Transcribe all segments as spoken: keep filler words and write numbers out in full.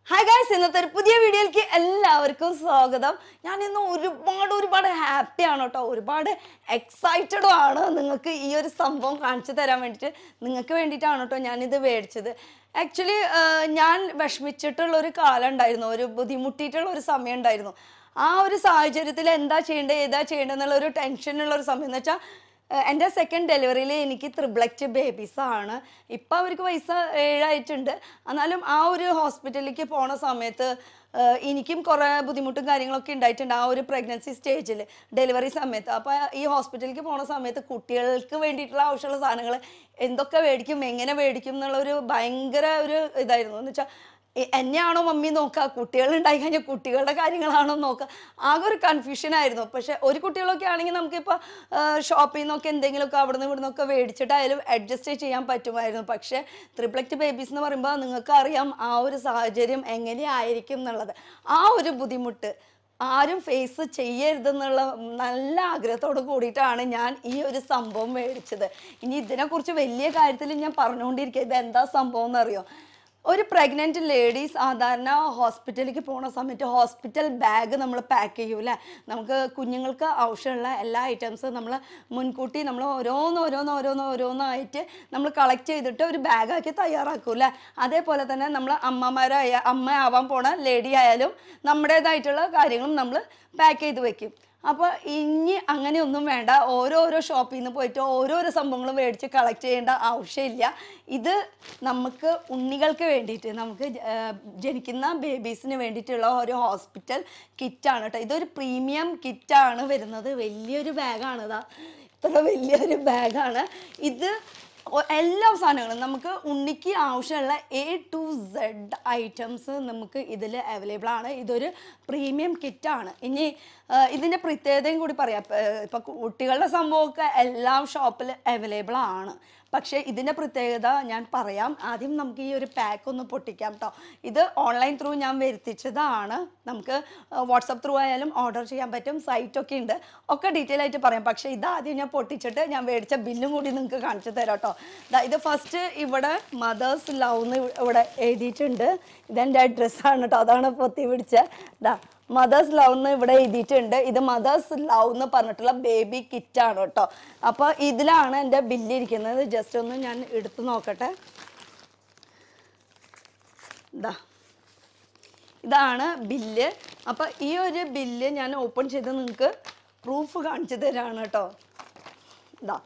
Hi guys, ഇന്നത്തെ ഒരു പുതിയ വീഡിയോയിലേക്ക് എല്ലാവർക്കും സ്വാഗതം. ഞാൻ ഇന്ന് ഒരുപാട് ഒരുപാട് ഹാപ്പി ആണ് ട്ടോ. ഒരുപാട് എക്സൈറ്റഡ് ആണ് നിങ്ങൾക്ക് ഈ ഒരു സംഭവം കാണിച്ചു തരാൻ വേണ്ടിയിട്ട്. നിങ്ങൾക്ക് വേണ്ടിയിട്ടാണ് ട്ടോ ഞാൻ ഇത് മേടിച്ചത്. ആക്ച്വലി ഞാൻ വിഷമിച്ചിട്ടുള്ള ഒരു കാലം ഉണ്ടായിരുന്നു, ഒരു ബുദ്ധിമുട്ടിയിട്ടുള്ള ഒരു സമയം ഉണ്ടായിരുന്നു. ആ ഒരു സാഹചര്യത്തിൽ എന്താ ചെയ്യേണ്ടത് ഏതാ ചെയ്യേണ്ടത് എന്നുള്ള ഒരു ടെൻഷനുള്ള ഒരു സമയം എന്ന് വെച്ചാൽ എൻ്റെ സെക്കൻഡ് ഡെലിവറിയിൽ എനിക്ക് ത്രിബ്ലക്റ്റ് ബേബീസാണ്. ഇപ്പം അവർക്ക് വയസ്സ് ഏഴായിട്ടുണ്ട്. എന്നാലും ആ ഒരു ഹോസ്പിറ്റലിലേക്ക് പോണ സമയത്ത് എനിക്കും കുറേ ബുദ്ധിമുട്ടും കാര്യങ്ങളൊക്കെ ഉണ്ടായിട്ടുണ്ട് ആ ഒരു പ്രഗ്നൻസി സ്റ്റേജിൽ, ഡെലിവറി സമയത്ത്. അപ്പോൾ ഈ ഹോസ്പിറ്റലിലേക്ക് പോണ സമയത്ത് കുട്ടികൾക്ക് വേണ്ടിയിട്ടുള്ള ആവശ്യമുള്ള സാധനങ്ങൾ എന്തൊക്കെ മേടിക്കും, എങ്ങനെ മേടിക്കും എന്നുള്ളൊരു ഭയങ്കര ഒരു ഇതായിരുന്നു. എന്ന് വെച്ചാൽ എന്നെയാണോ മമ്മി നോക്കുക, കുട്ടികൾ ഉണ്ടായി കഴിഞ്ഞാൽ കുട്ടികളുടെ കാര്യങ്ങളാണോ നോക്കുക, ആകെ ഒരു കൺഫ്യൂഷൻ ആയിരുന്നു. പക്ഷെ ഒരു കുട്ടികളൊക്കെ ആണെങ്കിൽ നമുക്കിപ്പോൾ ഷോപ്പിൽ നിന്നൊക്കെ എന്തെങ്കിലുമൊക്കെ അവിടെ നിന്ന് ഇവിടെ നിന്നൊക്കെ മേടിച്ചിട്ടായാലും അഡ്ജസ്റ്റ് ചെയ്യാൻ പറ്റുമായിരുന്നു. പക്ഷേ ത്രിപ്ലക്റ്റ് ബേബീസ് എന്ന് പറയുമ്പോൾ നിങ്ങൾക്ക് അറിയാം ആ ഒരു സാഹചര്യം എങ്ങനെയായിരിക്കും എന്നുള്ളത്. ആ ഒരു ബുദ്ധിമുട്ട് ആരും ഫേസ് ചെയ്യരുതെന്നുള്ള നല്ല ആഗ്രഹത്തോട് കൂടിയിട്ടാണ് ഞാൻ ഈ ഒരു സംഭവം മേടിച്ചത്. ഇനി ഇതിനെക്കുറിച്ച് വലിയ കാര്യത്തിൽ ഞാൻ പറഞ്ഞുകൊണ്ടിരിക്കുക. ഇത് എന്താ സംഭവം എന്നറിയോ? ഒരു പ്രഗ്നൻറ്റ് ലേഡി സാധാരണ ഹോസ്പിറ്റലിലേക്ക് പോകുന്ന സമയത്ത് ഹോസ്പിറ്റൽ ബാഗ് നമ്മൾ പാക്ക് ചെയ്യൂലേ. നമുക്ക് കുഞ്ഞുങ്ങൾക്ക് ആവശ്യമുള്ള എല്ലാ ഐറ്റംസും നമ്മൾ മുൻകൂട്ടി നമ്മൾ ഓരോന്ന് ഓരോന്ന് ഓരോന്ന് ഓരോന്നായിട്ട് നമ്മൾ കളക്ട് ചെയ്തിട്ട് ഒരു ബാഗാക്കി തയ്യാറാക്കൂലേ. അതേപോലെ തന്നെ നമ്മൾ അമ്മമാരായ അമ്മ ആവാൻ പോണ ലേഡി ആയാലും നമ്മുടേതായിട്ടുള്ള കാര്യങ്ങളും നമ്മൾ പാക്ക് ചെയ്ത് വെക്കും. അപ്പോൾ ഇനി അങ്ങനെയൊന്നും വേണ്ട. ഓരോരോ ഷോപ്പിൽ നിന്ന് പോയിട്ട് ഓരോരോ സംഭവങ്ങളും മേടിച്ച് കളക്ട് ചെയ്യേണ്ട ആവശ്യമില്ല. ഇത് നമുക്ക് ഉണ്ണികൾക്ക് വേണ്ടിയിട്ട്, നമുക്ക് ജനിക്കുന്ന ബേബീസിന് വേണ്ടിയിട്ടുള്ള ഒരു ഹോസ്പിറ്റൽ കിറ്റാണ് കേട്ടോ. ഇതൊരു പ്രീമിയം കിറ്റാണ് വരുന്നത്. വലിയൊരു ബാഗാണ്, ഇതാ ഇത്ര വലിയൊരു ബാഗാണ് ഇത്. എല്ലാ സാധനങ്ങളും നമുക്ക് ഉണ്ണിക്ക് ആവശ്യമുള്ള എ ടു സെഡ് ഐറ്റംസ് നമുക്ക് ഇതിൽ അവൈലബിൾ ആണ്. ഇതൊരു പ്രീമിയം കിറ്റാണ്. ഇനി ഇതിൻ്റെ പ്രത്യേകതയും കൂടി പറയാം. ഇപ്പം കുട്ടികളുടെ സംഭവമൊക്കെ എല്ലാം ഷോപ്പിൽ അവൈലബിൾ ആണ്. പക്ഷേ ഇതിൻ്റെ പ്രത്യേകത ഞാൻ പറയാം. ആദ്യം നമുക്ക് ഈ ഒരു പാക്ക് ഒന്ന് പൊട്ടിക്കാം കേട്ടോ. ഇത് ഓൺലൈൻ ത്രൂ ഞാൻ വരുത്തിച്ചതാണ്. നമുക്ക് വാട്സപ്പ് ത്രൂ ആയാലും ഓർഡർ ചെയ്യാൻ പറ്റും, സൈറ്റൊക്കെ ഉണ്ട്. ഒക്കെ ഡീറ്റെയിൽ ആയിട്ട് പറയാം. പക്ഷേ ഇതാദ്യം ഞാൻ പൊട്ടിച്ചിട്ട് ഞാൻ മേടിച്ച ബില്ലും കൂടി നിങ്ങൾക്ക് കാണിച്ചു തരാം കേട്ടോ. ഇത് ഫസ്റ്റ് ഇവിടെ മദേഴ്സ് ലവ് എന്ന് ഇവിടെ എഴുതിയിട്ടുണ്ട്. ഇതെൻ്റെ അഡ്രസ്സാണ് കേട്ടോ, അതാണ് പൊത്തി പിടിച്ചത്. ഇതാ മദേഴ്സ് ലവ് എന്ന് ഇവിടെ എഴുതിയിട്ടുണ്ട്. ഇത് മദേഴ്സ് ലവ് എന്ന് പറഞ്ഞിട്ടുള്ള ബേബി കിറ്റാണ് കേട്ടോ. അപ്പോൾ ഇതിലാണ് എൻ്റെ ബില്ലിരിക്കുന്നത്. ജസ്റ്റ് ഒന്ന് ഞാൻ എടുത്തു നോക്കട്ടെ. ഇതാ ഇതാണ് ബില്ല്. അപ്പോൾ ഈ ഒരു ബില്ല് ഞാൻ ഓപ്പൺ ചെയ്ത് നിങ്ങൾക്ക് പ്രൂഫ് കാണിച്ചു തരാണ് കേട്ടോ. ഇതാ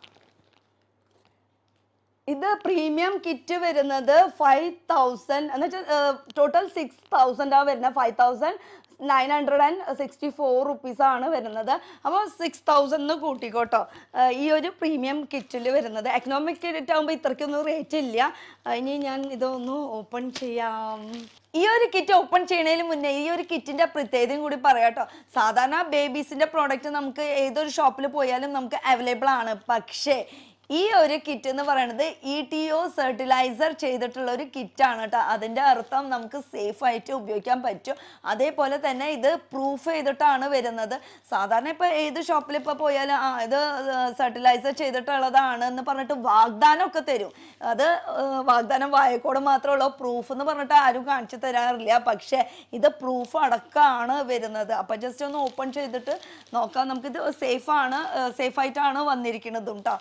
ഇത് പ്രീമിയം കിറ്റ് വരുന്നത് ഫൈവ് തൗസൻഡ് എന്ന് വെച്ചാൽ ടോട്ടൽ സിക്സ് തൗസൻഡാണ് വരുന്നത്. Five thousand nine hundred and sixty four റുപ്പീസാണ് വരുന്നത്. അപ്പോൾ സിക്സ് തൗസൻഡ് കൂട്ടിക്കോട്ടോ ഈ ഒരു പ്രീമിയം കിറ്റിൽ വരുന്നത്. എക്കണോമിക് കിറ്റ് ആകുമ്പോൾ ഇത്രയ്ക്കൊന്നും റേറ്റ് ഇല്ല. ഇനി ഞാൻ ഇതൊന്ന് ഓപ്പൺ ചെയ്യാം. ഈ ഒരു കിറ്റ് ഓപ്പൺ ചെയ്യുന്നതിന് മുന്നേ ഈ ഒരു കിറ്റിൻ്റെ പ്രത്യേകതയും കൂടി പറയാം കേട്ടോ. സാധാരണ ബേബീസിൻ്റെ പ്രോഡക്റ്റ് നമുക്ക് ഏതൊരു ഷോപ്പിൽ പോയാലും നമുക്ക് അവൈലബിൾ ആണ്. പക്ഷേ ഈ ഒരു കിറ്റ് എന്ന് പറയുന്നത് ഇ ടി ഒ സ്റ്റെറിലൈസർ ചെയ്തിട്ടുള്ള ഒരു കിറ്റാണ് കേട്ടോ. അതിൻ്റെ അർത്ഥം നമുക്ക് സേഫ് ആയിട്ട് ഉപയോഗിക്കാൻ പറ്റും. അതേപോലെ തന്നെ ഇത് പ്രൂഫ് ചെയ്തിട്ടാണ് വരുന്നത്. സാധാരണ ഇപ്പോൾ ഏത് ഷോപ്പിൽ ഇപ്പോൾ പോയാലും ആ ഇത് സ്റ്റെറിലൈസർ ചെയ്തിട്ടുള്ളതാണ് എന്ന് പറഞ്ഞിട്ട് വാഗ്ദാനമൊക്കെ തരും. അത് വാഗ്ദാനം വായക്കോട് മാത്രമുള്ള പ്രൂഫ് എന്ന് പറഞ്ഞിട്ട് ആരും കാണിച്ചു തരാറില്ല. പക്ഷേ ഇത് പ്രൂഫ് അടക്കമാണ് വരുന്നത്. അപ്പോൾ ജസ്റ്റ് ഒന്ന് ഓപ്പൺ ചെയ്തിട്ട് നോക്കാം. നമുക്കിത് സേഫാണ്, സേഫായിട്ടാണ് വന്നിരിക്കുന്നതും കേട്ടോ.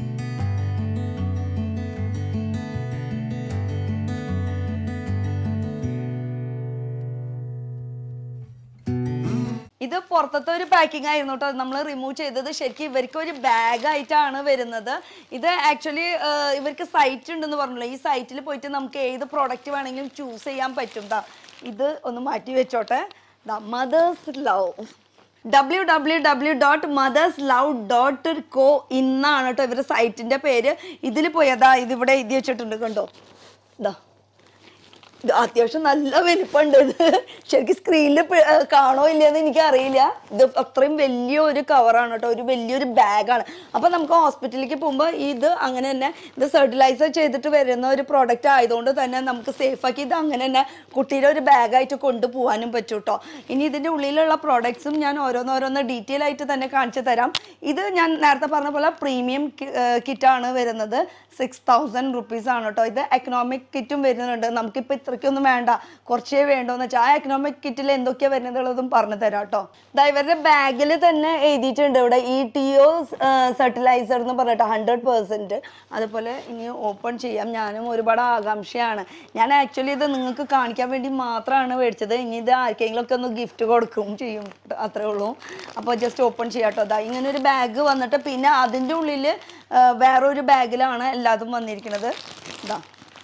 ഇത് പുറത്തത്തെ ഒരു പാക്കിംഗ് ആയിരുന്നു കേട്ടോ. നമ്മൾ റിമൂവ് ചെയ്തത് ശരിക്കും ഇവർക്ക് ഒരു ബാഗായിട്ടാണ് വരുന്നത്. ഇത് ആക്ച്വലി ഇവർക്ക് സൈറ്റ് ഉണ്ടെന്ന് പറഞ്ഞല്ലോ. ഈ സൈറ്റിൽ പോയിട്ട് നമുക്ക് ഏത് പ്രോഡക്റ്റ് വേണമെങ്കിലും ചൂസ് ചെയ്യാൻ പറ്റും. ദാ ഇത് ഒന്ന് മാറ്റി വെച്ചോട്ടെ. ദാ Mother's Love W W W dot Mother's Love dot co ഇന്നാണ് കേട്ടോ ഇവരുടെ സൈറ്റിൻ്റെ പേര്. ഇതിൽ പോയതാ ഇതിവിടെ എഴുതി വെച്ചിട്ടുണ്ട് കണ്ടോ. ഇതാ ഇത് അത്യാവശ്യം നല്ല വലിപ്പമുണ്ട്. ഇത് ശരിക്കും സ്ക്രീനിൽ കാണോ ഇല്ലയെന്ന് എനിക്കറിയില്ല. ഇത് അത്രയും വലിയൊരു കവറാണ് കേട്ടോ, ഒരു വലിയൊരു ബാഗാണ്. അപ്പോൾ നമുക്ക് ഹോസ്പിറ്റലിലേക്ക് പോകുമ്പോൾ ഇത് അങ്ങനെ തന്നെ ഇത് സ്റ്റെറിലൈസർ ചെയ്തിട്ട് വരുന്ന ഒരു പ്രോഡക്റ്റ് ആയതുകൊണ്ട് തന്നെ നമുക്ക് സേഫാക്കി ഇത് അങ്ങനെ തന്നെ കുട്ടിയുടെ ഒരു ബാഗായിട്ട് കൊണ്ടുപോകാനും പറ്റും കേട്ടോ. ഇനി ഇതിൻ്റെ ഉള്ളിലുള്ള പ്രോഡക്ട്സും ഞാൻ ഓരോന്നോരോന്ന് ഡീറ്റെയിൽ ആയിട്ട് തന്നെ കാണിച്ചു തരാം. ഇത് ഞാൻ നേരത്തെ പറഞ്ഞ പോലെ പ്രീമിയം കിറ്റാണ് വരുന്നത്. സിക്സ് തൗസൻഡ് റുപ്പീസാണ് കേട്ടോ. ഇത് എക്കണോമിക് കിറ്റും വരുന്നുണ്ട്. നമുക്കിപ്പോൾ ഇത്ര അത്രയ്ക്കൊന്നും വേണ്ട, കുറച്ചേ വേണ്ടോന്ന് വെച്ചാൽ ആ എക്കണോമിക് കിറ്റിൽ എന്തൊക്കെയാണ് വരുന്നതുള്ളതും പറഞ്ഞു തരാം കേട്ടോ. ഇതാ ഇവരുടെ ബാഗിൽ തന്നെ എഴുതിയിട്ടുണ്ട് ഇവിടെ ഇ ടി ഒ സ്റ്റെറിലൈസർ എന്ന് പറഞ്ഞിട്ട് ഹൺഡ്രഡ് പെർസെൻറ്റ്. അതുപോലെ ഇനി ഓപ്പൺ ചെയ്യാം. ഞാനും ഒരുപാട് ആകാംക്ഷയാണ്. ഞാൻ ആക്ച്വലി ഇത് നിങ്ങൾക്ക് കാണിക്കാൻ വേണ്ടി മാത്രമാണ് മേടിച്ചത്. ഇനി ഇത് ആർക്കെങ്കിലും ഒക്കെ ഒന്ന് ഗിഫ്റ്റ് കൊടുക്കും ചെയ്യും, അത്രേ ഉള്ളൂ. അപ്പോൾ ജസ്റ്റ് ഓപ്പൺ ചെയ്യാം കേട്ടോ. അതാ ഇങ്ങനെ ഒരു ബാഗ് വന്നിട്ട് പിന്നെ അതിൻ്റെ ഉള്ളിൽ വേറൊരു ബാഗിലാണ് എല്ലാതും വന്നിരിക്കുന്നത്. ഇതാ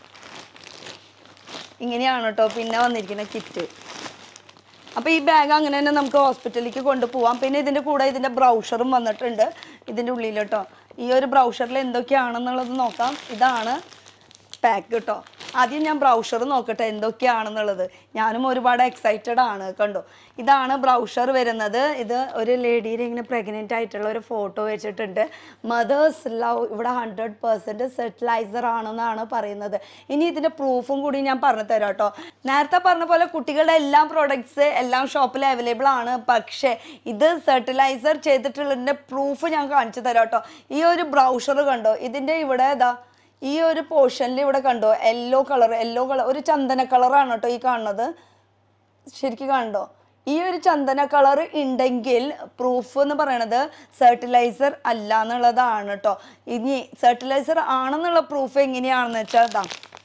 ഇങ്ങനെയാണ് കേട്ടോ പിന്നെ വന്നിരിക്കുന്ന കിറ്റ്. അപ്പോൾ ഈ ബാഗ് അങ്ങനെ തന്നെ നമുക്ക് ഹോസ്പിറ്റലിലേക്ക് കൊണ്ടുപോകാം. പിന്നെ ഇതിൻ്റെ കൂടെ ഇതിൻ്റെ ബ്രൗഷറും വന്നിട്ടുണ്ട് ഇതിൻ്റെ ഉള്ളിൽ കേട്ടോ. ഈ ഒരു ബ്രൗഷറിൽ എന്തൊക്കെയാണെന്നുള്ളത് നോക്കാം. ഇതാണ് പാക്ക് കേട്ടോ. ആദ്യം ഞാൻ ബ്രൗഷർ നോക്കട്ടെ എന്തൊക്കെയാണെന്നുള്ളത്. ഞാനും ഒരുപാട് എക്സൈറ്റഡ് ആണ്. കണ്ടോ, ഇതാണ് ബ്രൗഷർ വരുന്നത്. ഇത് ഒരു ലേഡിയുടെ ഇങ്ങനെ പ്രഗ്നൻ്റ് ആയിട്ടുള്ള ഒരു ഫോട്ടോ വെച്ചിട്ടുണ്ട്. മദേഴ്സ് ലവ് ഇവിടെ ഹൺഡ്രഡ് പെർസെൻറ്റ് സ്റ്റെറിലൈസർ ആണെന്നാണ് പറയുന്നത്. ഇനി ഇതിൻ്റെ പ്രൂഫും കൂടി ഞാൻ പറഞ്ഞു തരാം കേട്ടോ. നേരത്തെ പറഞ്ഞ പോലെ കുട്ടികളുടെ എല്ലാ പ്രോഡക്ട്സ് എല്ലാം ഷോപ്പിൽ അവൈലബിൾ ആണ്. പക്ഷേ ഇത് സ്റ്റെറിലൈസർ ചെയ്തിട്ടുള്ളതിൻ്റെ പ്രൂഫ് ഞാൻ കാണിച്ചു തരാം കേട്ടോ. ഈ ഒരു ബ്രൗഷർ കണ്ടോ, ഇതിൻ്റെ ഇവിടെ ഇതാ ഈ ഒരു പോർഷനിൽ ഇവിടെ കണ്ടോ യെല്ലോ കളർ യെല്ലോ കളർ ഒരു ചന്ദന കളറാണ് കേട്ടോ ഈ കാണുന്നത്. ശരിക്കും കണ്ടോ, ഈ ഒരു ചന്ദന കളർ ഉണ്ടെങ്കിൽ പ്രൂഫ് എന്ന് പറയണത് സ്റ്റെറിലൈസർ അല്ല എന്നുള്ളതാണ് കേട്ടോ. ഇനി സ്റ്റെറിലൈസർ ആണെന്നുള്ള പ്രൂഫ് എങ്ങനെയാണെന്ന് വെച്ചാൽ ഇതാ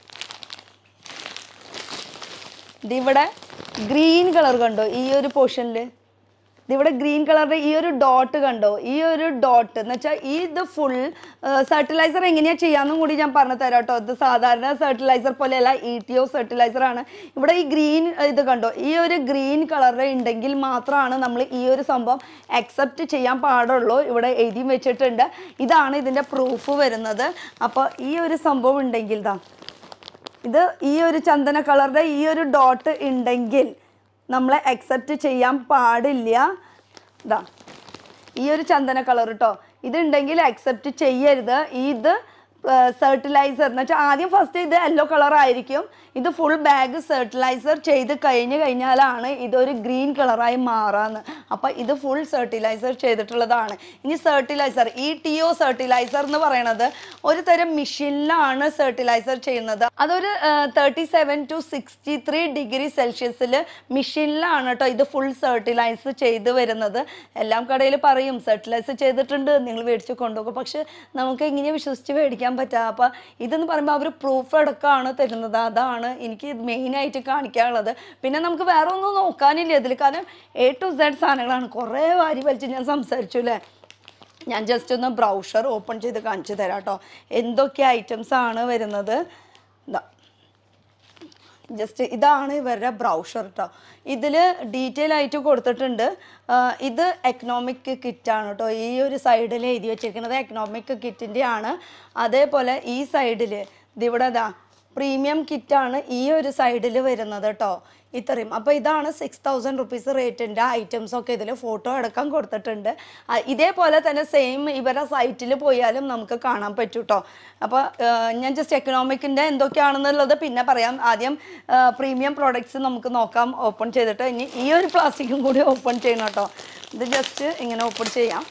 ഇതിവിടെ ഗ്രീൻ കളർ കണ്ടോ, ഈ ഒരു പോർഷനിൽ ഇതിവിടെ ഗ്രീൻ കളറിൻ്റെ ഈ ഒരു ഡോട്ട് കണ്ടോ, ഈ ഒരു ഡോട്ട് എന്ന് വെച്ചാൽ ഈ ഇത് ഫുൾ സ്റ്റെറിലൈസർ എങ്ങനെയാണ് ചെയ്യാമെന്നും കൂടി ഞാൻ പറഞ്ഞു തരാം കേട്ടോ. ഇത് സാധാരണ സ്റ്റെറിലൈസർ പോലെയല്ല, ഇ ടി ഒ സ്റ്റെറിലൈസർ ആണ്. ഇവിടെ ഈ ഗ്രീൻ ഇത് കണ്ടോ, ഈ ഒരു ഗ്രീൻ കളർ ഉണ്ടെങ്കിൽ മാത്രമാണ് നമ്മൾ ഈ ഒരു സംഭവം അക്സെപ്റ്റ് ചെയ്യാൻ പാടുള്ളൂ. ഇവിടെ എഴുതി വെച്ചിട്ടുണ്ട്. ഇതാണ് ഇതിൻ്റെ പ്രൂഫ് വരുന്നത്. അപ്പോൾ ഈ ഒരു സംഭവം ഉണ്ടെങ്കിൽ ഇതാ ഇത് ഈ ഒരു ചന്ദന കളറുടെ ഈ ഒരു ഡോട്ട് ഉണ്ടെങ്കിൽ നമ്മളെ അക്സെപ്റ്റ് ചെയ്യാൻ പാടില്ല. ഇതാ ഈ ഒരു ചന്ദന കളർ കേട്ടോ, ഇതുണ്ടെങ്കിൽ അക്സെപ്റ്റ് ചെയ്യരുത്. ഇത് സ്റ്റെറിലൈസർ എന്ന് വെച്ചാൽ ആദ്യം ഫസ്റ്റ് ഇത് യെല്ലോ കളർ ആയിരിക്കും. ഇത് ഫുൾ ബാഗ് സ്റ്റെറിലൈസർ ചെയ്ത് കഴിഞ്ഞ് കഴിഞ്ഞാലാണ് ഇതൊരു ഗ്രീൻ കളറായി മാറാന്ന്. അപ്പോൾ ഇത് ഫുൾ സ്റ്റെറിലൈസർ ചെയ്തിട്ടുള്ളതാണ്. ഇനി steriliser E T O steriliser എന്ന് പറയുന്നത് ഒരു തരം മെഷീനിലാണ് സ്റ്റെറിലൈസർ ചെയ്യുന്നത്. അതൊരു thirty seven to sixty three degree സെൽഷ്യസിൽ മെഷീനിലാണ് കേട്ടോ ഇത് ഫുൾ സ്റ്റെറിലൈസ് ചെയ്ത് വരുന്നത്. എല്ലാം കടയിൽ പറയും സ്റ്റെറിലൈസ് ചെയ്തിട്ടുണ്ട് നിങ്ങൾ മേടിച്ച് കൊണ്ടുപോകും. പക്ഷെ നമുക്ക് ഇങ്ങനെ വിശ്വസിച്ച് മേടിക്കാൻ പറ്റുക. അപ്പം ഇതെന്ന് പറയുമ്പോൾ അവർ പ്രൂഫ് അടക്കമാണ് തരുന്നത്. അതാണ് എനിക്ക് മെയിനായിട്ട് കാണിക്കാനുള്ളത്. പിന്നെ നമുക്ക് വേറെ ഒന്നും നോക്കാനില്ല ഇതിൽ, കാരണം എ ടു സെഡ് സാധനങ്ങളാണ്. കുറേ വാരി വലിച്ച് ഞാൻ സംസാരിച്ചു അല്ലേ. ഞാൻ ജസ്റ്റ് ഒന്ന് ബ്രൗഷർ ഓപ്പൺ ചെയ്ത് കാണിച്ചു തരാം കേട്ടോ എന്തൊക്കെ ഐറ്റംസ് ആണ് വരുന്നത്. ഇതാ ജസ്റ്റ് ഇതാണ് ഇവരുടെ ബ്രൗഷർ കേട്ടോ. ഇതിൽ ഡീറ്റെയിൽ ആയിട്ട് കൊടുത്തിട്ടുണ്ട്. ഇത് എക്കണോമിക് കിറ്റാണ് കേട്ടോ. ഈ ഒരു സൈഡിൽ എഴുതി വെച്ചിരിക്കുന്നത് എക്കണോമിക് കിറ്റിൻ്റെ ആണ്. അതേപോലെ ഈ സൈഡിൽ ഇതിവിടെ ഇതാ പ്രീമിയം കിറ്റാണ് ഈ ഒരു സൈഡിൽ വരുന്നത് കേട്ടോ. ഇത്രയും. അപ്പോൾ ഇതാണ് സിക്സ് തൗസൻഡ് റുപ്പീസ് റേറ്റിൻ്റെ ഐറ്റംസൊക്കെ ഇതിൽ ഫോട്ടോ അടക്കം കൊടുത്തിട്ടുണ്ട്. ഇതേപോലെ തന്നെ സെയിം ഇവരുടെ സൈറ്റിൽ പോയാലും നമുക്ക് കാണാൻ പറ്റും കേട്ടോ. അപ്പോൾ ഞാൻ ജസ്റ്റ് എക്കണോമിക്കിൻ്റെ എന്തൊക്കെയാണെന്നുള്ളത് പിന്നെ പറയാം. ആദ്യം പ്രീമിയം പ്രോഡക്റ്റ്സ് നമുക്ക് നോക്കാം ഓപ്പൺ ചെയ്തിട്ട്. ഇനി ഈ ഒരു പ്ലാസ്റ്റിക്കും കൂടി ഓപ്പൺ ചെയ്യണം കേട്ടോ. ഇത് ജസ്റ്റ് ഇങ്ങനെ ഓപ്പൺ ചെയ്യാം.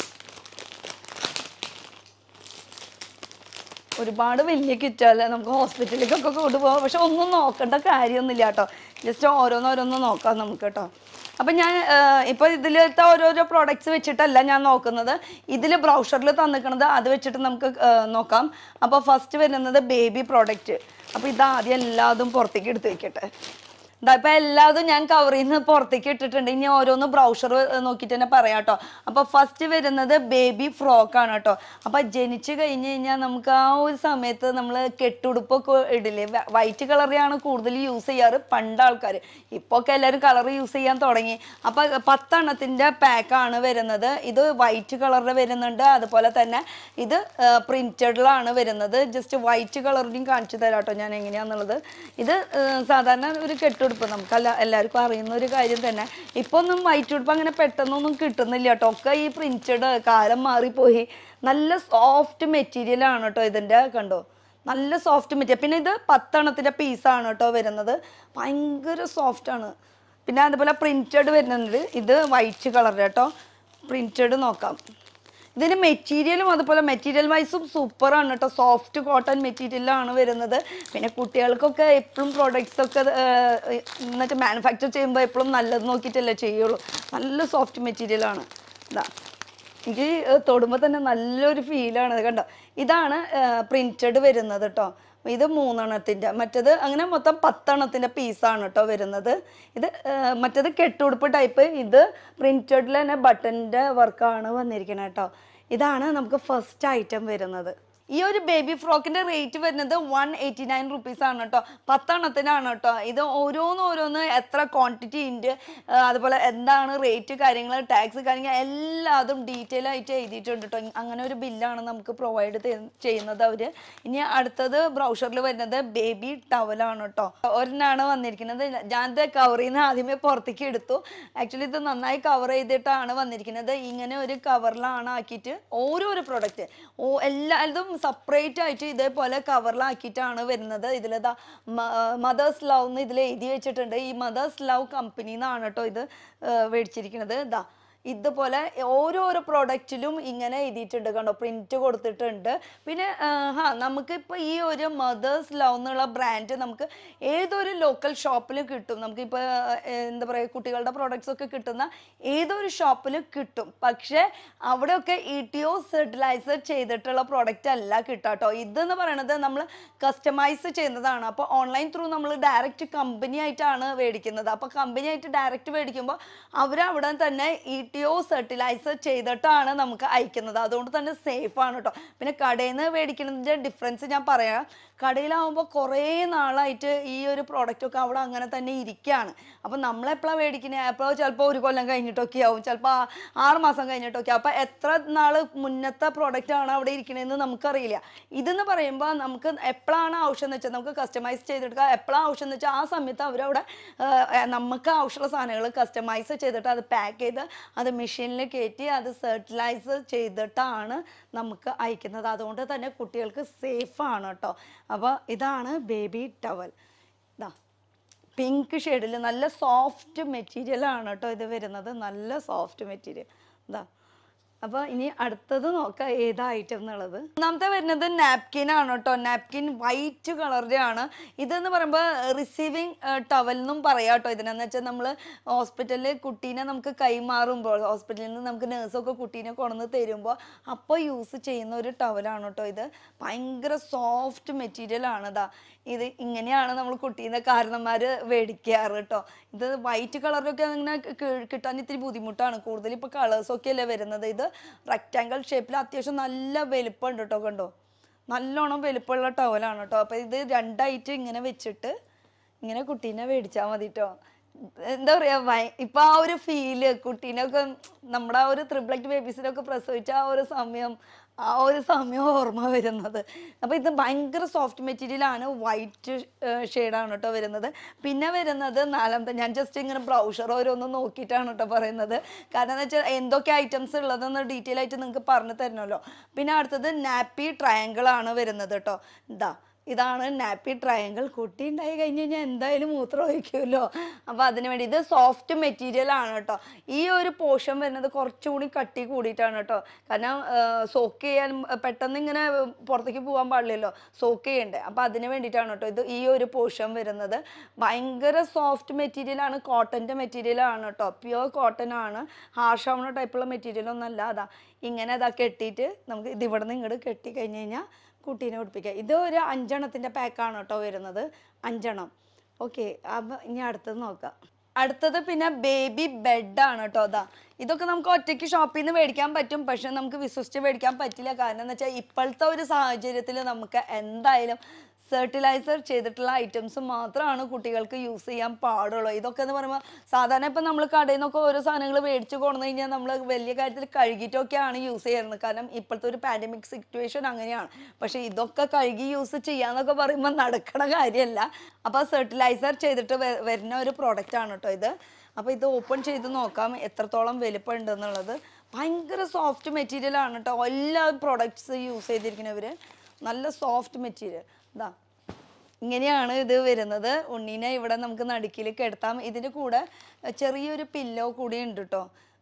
ഒരുപാട് വലിയ കിറ്റല്ലേ, നമുക്ക് ഹോസ്പിറ്റലിലേക്കൊക്കെ കൊണ്ടുപോകാം. പക്ഷെ ഒന്നും നോക്കേണ്ട കാര്യമൊന്നുമില്ല കേട്ടോ. ജസ്റ്റ് ഓരോന്നോരോന്ന് നോക്കാം നമുക്ക് കേട്ടോ. അപ്പം ഞാൻ ഇപ്പോൾ ഇതിലത്തെ ഓരോരോ പ്രോഡക്റ്റ്സ് വെച്ചിട്ടല്ല ഞാൻ നോക്കുന്നത്. ഇതിൽ ബ്രൗഷറിൽ തന്നിക്കുന്നത് അത് വെച്ചിട്ട് നമുക്ക് നോക്കാം. അപ്പോൾ ഫസ്റ്റ് വരുന്നത് ബേബി പ്രോഡക്റ്റ്. അപ്പോൾ ഇതാദ്യം എല്ലാതും പുറത്തേക്ക് എടുത്ത് വയ്ക്കട്ടെ. ഇതാ ഇപ്പം എല്ലാതും ഞാൻ കവറിൽ നിന്ന് പുറത്തേക്ക് ഇട്ടിട്ടുണ്ട്. ഇനി ഓരോന്ന് ബ്രൗഷർ നോക്കിയിട്ട് തന്നെ പറയാം കേട്ടോ. അപ്പോൾ ഫസ്റ്റ് വരുന്നത് ബേബി ഫ്രോക്കാണ് കേട്ടോ. അപ്പോൾ ജനിച്ച് കഴിഞ്ഞ് കഴിഞ്ഞാൽ നമുക്ക് ആ ഒരു സമയത്ത് നമ്മൾ കെട്ടുടുപ്പൊക്കെ ഇടില്ലേ, വൈറ്റ് കളറാണ് കൂടുതൽ യൂസ് ചെയ്യാറ് പണ്ട് ആൾക്കാർ. ഇപ്പോൾ ഒക്കെ എല്ലാവരും കളർ യൂസ് ചെയ്യാൻ തുടങ്ങി. അപ്പോൾ പത്തെണ്ണത്തിൻ്റെ പാക്കാണ് വരുന്നത്. ഇത് വൈറ്റ് കളറിൽ വരുന്നുണ്ട്. അതുപോലെ തന്നെ ഇത് പ്രിൻറ്റഡിലാണ് വരുന്നത്. ജസ്റ്റ് വൈറ്റ് കളറിൻ്റെയും കാണിച്ചു തരാം കേട്ടോ ഞാൻ എങ്ങനെയാണെന്നുള്ളത്. ഇത് സാധാരണ ഒരു കെട്ടുടുപ്പ് നമുക്ക് അല്ല എല്ലാവർക്കും അറിയുന്ന ഒരു കാര്യം തന്നെ. ഇപ്പൊ ഒന്നും വൈറ്റ് ഉടുപ്പ് അങ്ങനെ പെട്ടെന്നൊന്നും കിട്ടുന്നില്ല കേട്ടോ. ഒക്കെ ഈ പ്രിന്റഡ് കാലം മാറിപ്പോയി. നല്ല സോഫ്റ്റ് മെറ്റീരിയൽ ആണ് കേട്ടോ ഇതിൻ്റെ. കണ്ടോ നല്ല സോഫ്റ്റ് മെറ്റീരിയൽ. പിന്നെ ഇത് പത്തെണ്ണത്തിൻ്റെ പീസാണ് കേട്ടോ വരുന്നത്. ഭയങ്കര സോഫ്റ്റ് ആണ്. പിന്നെ അതുപോലെ പ്രിന്റഡ് വരുന്നുണ്ട്. ഇത് വൈറ്റ് കളർ കേട്ടോ. പ്രിന്റഡ് നോക്കാം. ഇതിന് മെറ്റീരിയലും അതുപോലെ മെറ്റീരിയൽ വൈസും സൂപ്പറാണ് കേട്ടോ. സോഫ്റ്റ് കോട്ടൺ മെറ്റീരിയലാണ് വരുന്നത്. പിന്നെ കുട്ടികൾക്കൊക്കെ എപ്പോഴും പ്രോഡക്റ്റ്സ് ഒക്കെ എന്നിട്ട് മാനുഫാക്ചർ ചെയ്യുമ്പോൾ എപ്പോഴും നല്ലത് നോക്കിയിട്ടല്ലേ ചെയ്യുള്ളൂ. നല്ല സോഫ്റ്റ് മെറ്റീരിയലാണ്. ഇതാ എനിക്ക് തൊടുമ്പോൾ തന്നെ നല്ലൊരു ഫീലാണ്. കണ്ടോ, ഇതാണ് പ്രിൻറ്റഡ് വരുന്നത് കേട്ടോ. ഇത് മൂന്നെണ്ണത്തിൻ്റെ, മറ്റേത് അങ്ങനെ മൊത്തം പത്തെണ്ണത്തിൻ്റെ പീസാണ് കേട്ടോ വരുന്നത്. ഇത് മറ്റേത് കെട്ടുടുപ്പ് ടൈപ്പ്, ഇത് പ്രിൻറ്റഡിൽ തന്നെ ബട്ടൻ്റെ വർക്കാണ് വന്നിരിക്കുന്നത് കേട്ടോ. ഇതാണ് നമുക്ക് ഫസ്റ്റ് ഐറ്റം വരുന്നത്. ഈ ഒരു ബേബി ഫ്രോക്കിന്റെ റേറ്റ് വരുന്നത് വൺ എയ്റ്റി നയൻ റുപ്പീസ് ആണ് കേട്ടോ. പത്തെണ്ണത്തിനാണ് കേട്ടോ. ഇത് ഓരോന്ന് ഓരോന്ന് എത്ര ക്വാണ്ടിറ്റി ഉണ്ട്, അതുപോലെ എന്താണ് റേറ്റ്, കാര്യങ്ങൾ, ടാക്സ് കാര്യങ്ങൾ എല്ലാതും ഡീറ്റെയിൽ ആയിട്ട് എഴുതിയിട്ടുണ്ട് കേട്ടോ. അങ്ങനെ ഒരു ബില്ലാണ് നമുക്ക് പ്രൊവൈഡ് ചെയ്യുന്നത് അവർ. ഇനി അടുത്തത് ബ്രൗഷറിൽ വരുന്നത് ബേബി ടവലാണ് കേട്ടോ. ഒരെണ്ണാണ് വന്നിരിക്കുന്നത്. ഞാൻ ഇത് കവറിൽ നിന്ന് ആദ്യമേ പുറത്തേക്ക് എടുത്തു. ആക്ച്വലി ഇത് നന്നായി കവർ ചെയ്തിട്ടാണ് വന്നിരിക്കുന്നത്. ഇങ്ങനെ ഒരു കവറിലാണ് ആക്കിയിട്ട് ഓരോരോ പ്രൊഡക്റ്റ് ഓ എല്ലാതും സെപ്പറേറ്റ് ആയിട്ട് ഇതേപോലെ കവറിലാക്കിയിട്ടാണ് വരുന്നത്. ഇതിലിതാ മദേഴ്സ് ലവ് എന്ന് ഇതിൽ എഴുതി വെച്ചിട്ടുണ്ട്. ഈ മദേഴ്സ് ലവ് കമ്പനിന്നാണ് കേട്ടോ ഇത് മേടിച്ചിരിക്കുന്നത്. ഇതാ ഇതുപോലെ ഓരോരോ പ്രോഡക്റ്റിലും ഇങ്ങനെ എഴുതിയിട്ടുണ്ട് കണ്ടോ, പ്രിന്റ് കൊടുത്തിട്ടുണ്ട്. പിന്നെ ഹാ നമുക്കിപ്പോൾ ഈ ഒരു മദേഴ്സ് ലവ് എന്നുള്ള ബ്രാൻഡ് നമുക്ക് ഏതൊരു ലോക്കൽ ഷോപ്പിലും കിട്ടും. നമുക്കിപ്പോൾ എന്താ പറയുക, കുട്ടികളുടെ പ്രോഡക്റ്റ്സ് ഒക്കെ കിട്ടുന്ന ഏതൊരു ഷോപ്പിലും കിട്ടും. പക്ഷേ അവിടെയൊക്കെ ഇ ടി ഒ സ്റ്റെറിലൈസ്ഡ് ചെയ്തിട്ടുള്ള പ്രോഡക്റ്റ് അല്ല കിട്ടാട്ടോ. ഇതെന്ന് പറയുന്നത് നമ്മൾ കസ്റ്റമൈസ് ചെയ്യുന്നതാണ്. അപ്പോൾ ഓൺലൈൻ ത്രൂ നമ്മൾ ഡയറക്റ്റ് കമ്പനി ആയിട്ടാണ് മേടിക്കുന്നത്. അപ്പോൾ കമ്പനി ആയിട്ട് ഡയറക്റ്റ് മേടിക്കുമ്പോൾ അവരവിടെ തന്നെ ഈ ഇ ടി ഒ സ്റ്റെറിലൈസ് ചെയ്തിട്ടാണ് നമുക്ക് അയക്കുന്നത്. അതുകൊണ്ട് തന്നെ സേഫ് ആണ് കേട്ടോ. പിന്നെ കടയിൽ നിന്ന് മേടിക്കുന്നതിൻ്റെ ഡിഫറൻസ് ഞാൻ പറയാം. കടയിലാവുമ്പോൾ കുറേ നാളായിട്ട് ഈ ഒരു പ്രോഡക്റ്റൊക്കെ അവിടെ അങ്ങനെ തന്നെ ഇരിക്കുകയാണ്. അപ്പം നമ്മളെപ്പോഴാണ് മേടിക്കുന്നത്, എപ്പോഴോ ചിലപ്പോൾ ഒരു കൊല്ലം കഴിഞ്ഞിട്ടൊക്കെ ആവും, ചിലപ്പോൾ ആറ് മാസം കഴിഞ്ഞിട്ടൊക്കെ. അപ്പോൾ എത്ര നാൾ മുന്നത്തെ പ്രോഡക്റ്റാണ് അവിടെ ഇരിക്കണതെന്ന് നമുക്കറിയില്ല. ഇതെന്ന് പറയുമ്പോൾ നമുക്ക് എപ്പോഴാണ് ആവശ്യം എന്ന് വെച്ചാൽ നമുക്ക് കസ്റ്റമൈസ് ചെയ്തെടുക്കുക. എപ്പോഴാണ് ആവശ്യം എന്ന് വെച്ചാൽ ആ സമയത്ത് അവരവിടെ നമുക്ക് ആവശ്യമുള്ള സാധനങ്ങൾ കസ്റ്റമൈസ് ചെയ്തിട്ട് അത് പാക്ക് ചെയ്ത് അത് മെഷീനിൽ കയറ്റി അത് സ്റ്റെറിലൈസ് ചെയ്തിട്ടാണ് നമുക്ക് അയക്കുന്നത്. അതുകൊണ്ട് തന്നെ കുട്ടികൾക്ക് സേഫാണ് കേട്ടോ. അപ്പോൾ ഇതാണ് ബേബി ടവൽ. ഇതാ പിങ്ക് ഷെയ്ഡിൽ നല്ല സോഫ്റ്റ് മെറ്റീരിയലാണ് കേട്ടോ ഇത് വരുന്നത്. നല്ല സോഫ്റ്റ് മെറ്റീരിയൽ. ഇതാ അപ്പോൾ ഇനി അടുത്തത് നോക്കാം ഏതാ ഐറ്റം എന്നുള്ളത്. ഒന്നാമത്തെ വരുന്നത് നാപ്കിൻ ആണ് കേട്ടോ. നാപ്കിൻ വൈറ്റ് കളറിൻ്റെ ആണ്. ഇതെന്ന് പറയുമ്പോൾ റിസീവിങ് ടവൽ എന്നും പറയാം കേട്ടോ. ഇതിനെന്ന് വെച്ചാൽ നമ്മൾ ഹോസ്പിറ്റലിൽ കുട്ടീനെ നമുക്ക് കൈമാറുമ്പോൾ, ഹോസ്പിറ്റലിൽ നിന്ന് നമുക്ക് നേഴ്സൊക്കെ കുട്ടീനെ കൊണ്ടുവന്ന് തരുമ്പോൾ അപ്പോൾ യൂസ് ചെയ്യുന്ന ഒരു ടവലാണ് കേട്ടോ ഇത്. ഭയങ്കര സോഫ്റ്റ് മെറ്റീരിയൽ ആണ്. ഇതാ ഇത് ഇങ്ങനെയാണ് നമ്മൾ കുട്ടീനെ കാരണന്മാർ മേടിക്കാറ് കേട്ടോ. ഇത് വൈറ്റ് കളറിലൊക്കെ അങ്ങനെ കിട്ടാൻ ഇത്തിരി ബുദ്ധിമുട്ടാണ്. കൂടുതൽ ഇപ്പോൾ കളേഴ്സൊക്കെ അല്ലേ വരുന്നത്. ഇത് റെക്റ്റാങ്കിൾ ഷേപ്പിൽ അത്യാവശ്യം നല്ല വലുപ്പമുണ്ട് കേട്ടോ. കണ്ടോ, നല്ലോണം വലുപ്പമുള്ള ടവലാണ് കേട്ടോ. അപ്പോൾ ഇത് രണ്ടായിട്ട് ഇങ്ങനെ വെച്ചിട്ട് ഇങ്ങനെ കുട്ടീനെ മേടിച്ചാൽ മതി കേട്ടോ. എന്താ പറയുക, ഇപ്പം ആ ഒരു ഫീല് കുട്ടീനൊക്കെ നമ്മുടെ ആ ഒരു ത്രിപ്ലക്റ്റ് ബേബീസിനൊക്കെ പ്രസവിച്ച ആ ഒരു സമയം ആ ഒരു സമയം ഓർമ്മ വരുന്നത്. അപ്പോൾ ഇത് ഭയങ്കര സോഫ്റ്റ് മെറ്റീരിയലാണ്. വൈറ്റ് ഷെയ്ഡാണ് കേട്ടോ വരുന്നത്. പിന്നെ വരുന്നത് നാലാമത്തെ, ഞാൻ ജസ്റ്റ് ഇങ്ങനെ ബ്രൗഷർ ഓരോന്നും നോക്കിയിട്ടാണ് കേട്ടോ പറയുന്നത്. കാരണം എന്ന് വെച്ചാൽ എന്തൊക്കെ ഐറ്റംസ് ഉള്ളതെന്ന് ഡീറ്റെയിൽ ആയിട്ട് നിങ്ങൾക്ക് പറഞ്ഞു തരണമല്ലോ. പിന്നെ അടുത്തത് നാപ്പി ട്രയാങ്കിൾ ആണ് വരുന്നത് കേട്ടോ. ഇതാ ഇതാണ് നാപ്പി ട്രയാങ്കിൾ. കുട്ടി ഉണ്ടായി കഴിഞ്ഞ് കഴിഞ്ഞാൽ എന്തായാലും മൂത്രം ഒഴിക്കുമല്ലോ. അപ്പോൾ അതിന് വേണ്ടി ഇത് സോഫ്റ്റ് മെറ്റീരിയൽ ആണ് കേട്ടോ. ഈ ഒരു പോർഷൻ വരുന്നത് കുറച്ചുകൂടി കട്ടി കൂടിയിട്ടാണ് കേട്ടോ. കാരണം സോക്ക് ചെയ്യാൻ പെട്ടെന്ന് ഇങ്ങനെ പുറത്തേക്ക് പോകാൻ പാടില്ലല്ലോ, സോക്ക് ചെയ്യണ്ടേ. അപ്പോൾ അതിന് വേണ്ടിയിട്ടാണ് കേട്ടോ ഇത് ഈ ഒരു പോർഷൻ വരുന്നത്. ഭയങ്കര സോഫ്റ്റ് മെറ്റീരിയലാണ്, കോട്ടൻ്റെ മെറ്റീരിയലാണ് കേട്ടോ. പ്യുവർ കോട്ടൺ ആണ്. ഹാർഷ് ആവുന്ന ടൈപ്പുള്ള മെറ്റീരിയൽ ഒന്നല്ല. അതാ ഇങ്ങനെ അതാ കെട്ടിയിട്ട് നമുക്ക് ഇത് ഇവിടെ നിന്ന് ഇങ്ങോട്ട് കെട്ടി കഴിഞ്ഞ് കഴിഞ്ഞാൽ കുട്ടീനെ ഉടുപ്പിക്കുക. ഇത് ഒരു അഞ്ചെണ്ണത്തിൻ്റെ പാക്കാണ് കേട്ടോ വരുന്നത്, അഞ്ചെണ്ണം. ഓക്കെ, അപ്പം ഇനി അടുത്തത് നോക്കാം. അടുത്തത് പിന്നെ ബേബി ബെഡാണ് കേട്ടോ. അതാ ഇതൊക്കെ നമുക്ക് ഒറ്റയ്ക്ക് ഷോപ്പിൽ നിന്ന് മേടിക്കാൻ പറ്റും, പക്ഷെ നമുക്ക് വിശ്വസിച്ച് മേടിക്കാൻ പറ്റില്ല. കാരണം എന്ന് വെച്ചാൽ ഇപ്പോഴത്തെ ഒരു സാഹചര്യത്തിൽ നമുക്ക് എന്തായാലും സ്റ്റെറിലൈസർ ചെയ്തിട്ടുള്ള ഐറ്റംസ് മാത്രമാണ് കുട്ടികൾക്ക് യൂസ് ചെയ്യാൻ പാടുള്ളൂ. ഇതൊക്കെ എന്ന് പറയുമ്പോൾ സാധാരണ ഇപ്പം നമ്മൾ കടയിൽ നിന്നൊക്കെ ഓരോ സാധനങ്ങൾ മേടിച്ച് കൊണ്ടു കഴിഞ്ഞാൽ നമ്മൾ വലിയ കാര്യത്തിൽ കഴുകിയിട്ടൊക്കെയാണ് യൂസ് ചെയ്യുന്നത്. കാരണം ഇപ്പോഴത്തെ ഒരു പാൻഡമിക് സിറ്റുവേഷൻ അങ്ങനെയാണ്. പക്ഷേ ഇതൊക്കെ കഴുകി യൂസ് ചെയ്യാന്നൊക്കെ പറയുമ്പോൾ നടക്കണ കാര്യമല്ല. അപ്പോൾ സ്റ്റെറിലൈസർ ചെയ്തിട്ട് വരുന്ന ഒരു പ്രോഡക്റ്റ് ആണ് കേട്ടോ ഇത്. അപ്പോൾ ഇത് ഓപ്പൺ ചെയ്ത് നോക്കാം എത്രത്തോളം വലിപ്പം ഉണ്ടെന്നുള്ളത്. ഭയങ്കര സോഫ്റ്റ് മെറ്റീരിയൽ ആണ് കേട്ടോ. എല്ലാ പ്രോഡക്റ്റ്സ് യൂസ് ചെയ്തിരിക്കുന്നവർ നല്ല സോഫ്റ്റ് മെറ്റീരിയൽ. ഇതാ ഇങ്ങനെയാണ് ഇത് വരുന്നത്. ഉണ്ണീനെ ഇവിടെ നമുക്ക് നടുക്കിൽ കിടത്താം. ഇതിൻ്റെ കൂടെ ചെറിയൊരു പില്ലോ കൂടി ഉണ്ട് കേട്ടോ.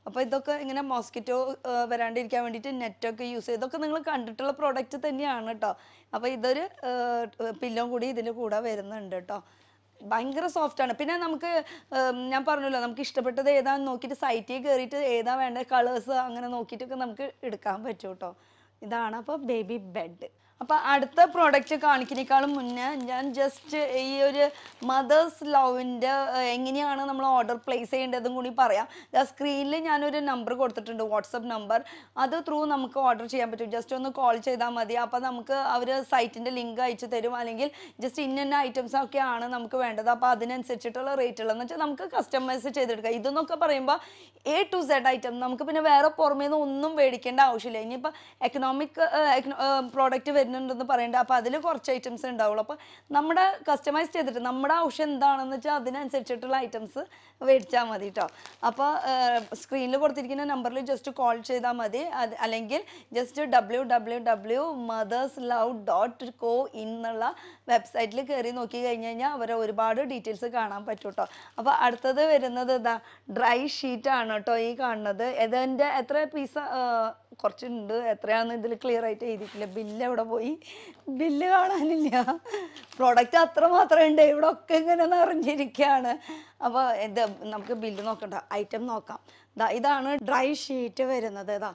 അപ്പോൾ ഇതൊക്കെ ഇങ്ങനെ മോസ്കിറ്റോ വരാണ്ടിരിക്കാൻ വേണ്ടിയിട്ട് നെറ്റൊക്കെ യൂസ് ചെയ്ത് ഇതൊക്കെ നിങ്ങൾ കണ്ടിട്ടുള്ള പ്രോഡക്റ്റ് തന്നെയാണ് കേട്ടോ. അപ്പോൾ ഇതൊരു പില്ലോ കൂടി ഇതിൻ്റെ കൂടെ വരുന്നുണ്ട് കേട്ടോ. ഭയങ്കര സോഫ്റ്റാണ്. പിന്നെ നമുക്ക് ഞാൻ പറഞ്ഞല്ലോ നമുക്ക് ഇഷ്ടപ്പെട്ടത് ഏതാണെന്ന് നോക്കിയിട്ട് സൈറ്റിൽ കയറിയിട്ട് ഏതാ വേണ്ട കളേഴ്സ് അങ്ങനെ നോക്കിയിട്ടൊക്കെ നമുക്ക് എടുക്കാൻ പറ്റും കേട്ടോ. ഇതാണ് അപ്പോൾ ബേബി ബെഡ്. അപ്പോൾ അടുത്ത പ്രോഡക്റ്റ് കാണിക്കുന്നേക്കാളും മുന്നേ ഞാൻ ജസ്റ്റ് ഈ ഒരു മദേഴ്സ് ലവിൻ്റെ എങ്ങനെയാണ് നമ്മൾ ഓർഡർ പ്ലേസ് ചെയ്യേണ്ടതും കൂടി പറയാം. സ്ക്രീനിൽ ഞാനൊരു നമ്പർ കൊടുത്തിട്ടുണ്ട്, വാട്സപ്പ് നമ്പർ. അത് ത്രൂ നമുക്ക് ഓർഡർ ചെയ്യാൻ പറ്റും. ജസ്റ്റ് ഒന്ന് കോൾ ചെയ്താൽ മതി. അപ്പോൾ നമുക്ക് അവർ സൈറ്റിൻ്റെ ലിങ്ക് അയച്ചു തരും. അല്ലെങ്കിൽ ജസ്റ്റ് ഇന്ന ഇന്ന ഐറ്റംസ് ഒക്കെയാണ് നമുക്ക് വേണ്ടത്. അപ്പോൾ അതിനനുസരിച്ചിട്ടുള്ള റേറ്റുള്ളതെന്ന് വെച്ചാൽ നമുക്ക് കസ്റ്റമൈസ് ചെയ്തെടുക്കാം. ഇതെന്നൊക്കെ പറയുമ്പോൾ എ ടു സെഡ് ഐറ്റം നമുക്ക് പിന്നെ വേറെ പുറമേ നിന്ന് ഒന്നും മേടിക്കേണ്ട ആവശ്യമില്ല. ഇനിയിപ്പോൾ എക്കണോമിക് പ്രോഡക്റ്റ് വരുന്നുണ്ടെന്ന് പറയേണ്ട, അപ്പോൾ അതിൽ കുറച്ച് ഐറ്റംസ് ഉണ്ടാവുള്ളൂ. അപ്പോൾ നമ്മുടെ കസ്റ്റമൈസ് ചെയ്തിട്ട് നമ്മുടെ ആവശ്യം എന്താണെന്ന് വെച്ചാൽ അതിനനുസരിച്ചിട്ടുള്ള ഐറ്റംസ് മേടിച്ചാൽ മതി കേട്ടോ. അപ്പോൾ സ്ക്രീനിൽ കൊടുത്തിരിക്കുന്ന നമ്പറിൽ ജസ്റ്റ് കോൾ ചെയ്താൽ മതി. അത് അല്ലെങ്കിൽ just W W W Mother's Love dot co എന്നുള്ള വെബ്സൈറ്റിൽ കയറി നോക്കി കഴിഞ്ഞ് കഴിഞ്ഞാൽ അവരെ ഒരുപാട് ഡീറ്റെയിൽസ് കാണാൻ പറ്റും കേട്ടോ. അപ്പോൾ അടുത്തത് വരുന്നത് ഇതാ ഡ്രൈ ഷീറ്റാണ് കേട്ടോ ഈ കാണുന്നത്. ഇതിൻ്റെ എത്ര പീസ് കുറച്ചുണ്ട്, എത്രയാണെന്ന് ഇതിൽ ക്ലിയർ ആയിട്ട് എഴുതിയിട്ടില്ല. ബില്ല് എവിടെ പോയി? ബില്ല് കാണാനില്ല. പ്രോഡക്റ്റ് അത്ര മാത്രമേ ഉണ്ട്, ഇവിടെ ഒക്കെ ഇങ്ങനെ നിറഞ്ഞിരിക്കുകയാണ്. അപ്പോൾ ഇത് നമുക്ക് ബില്ല് നോക്കണ്ട, ഐറ്റം നോക്കാം. ഇതാ ഇതാണ് ഡ്രൈ ഷീറ്റ് വരുന്നത്. ഇതാ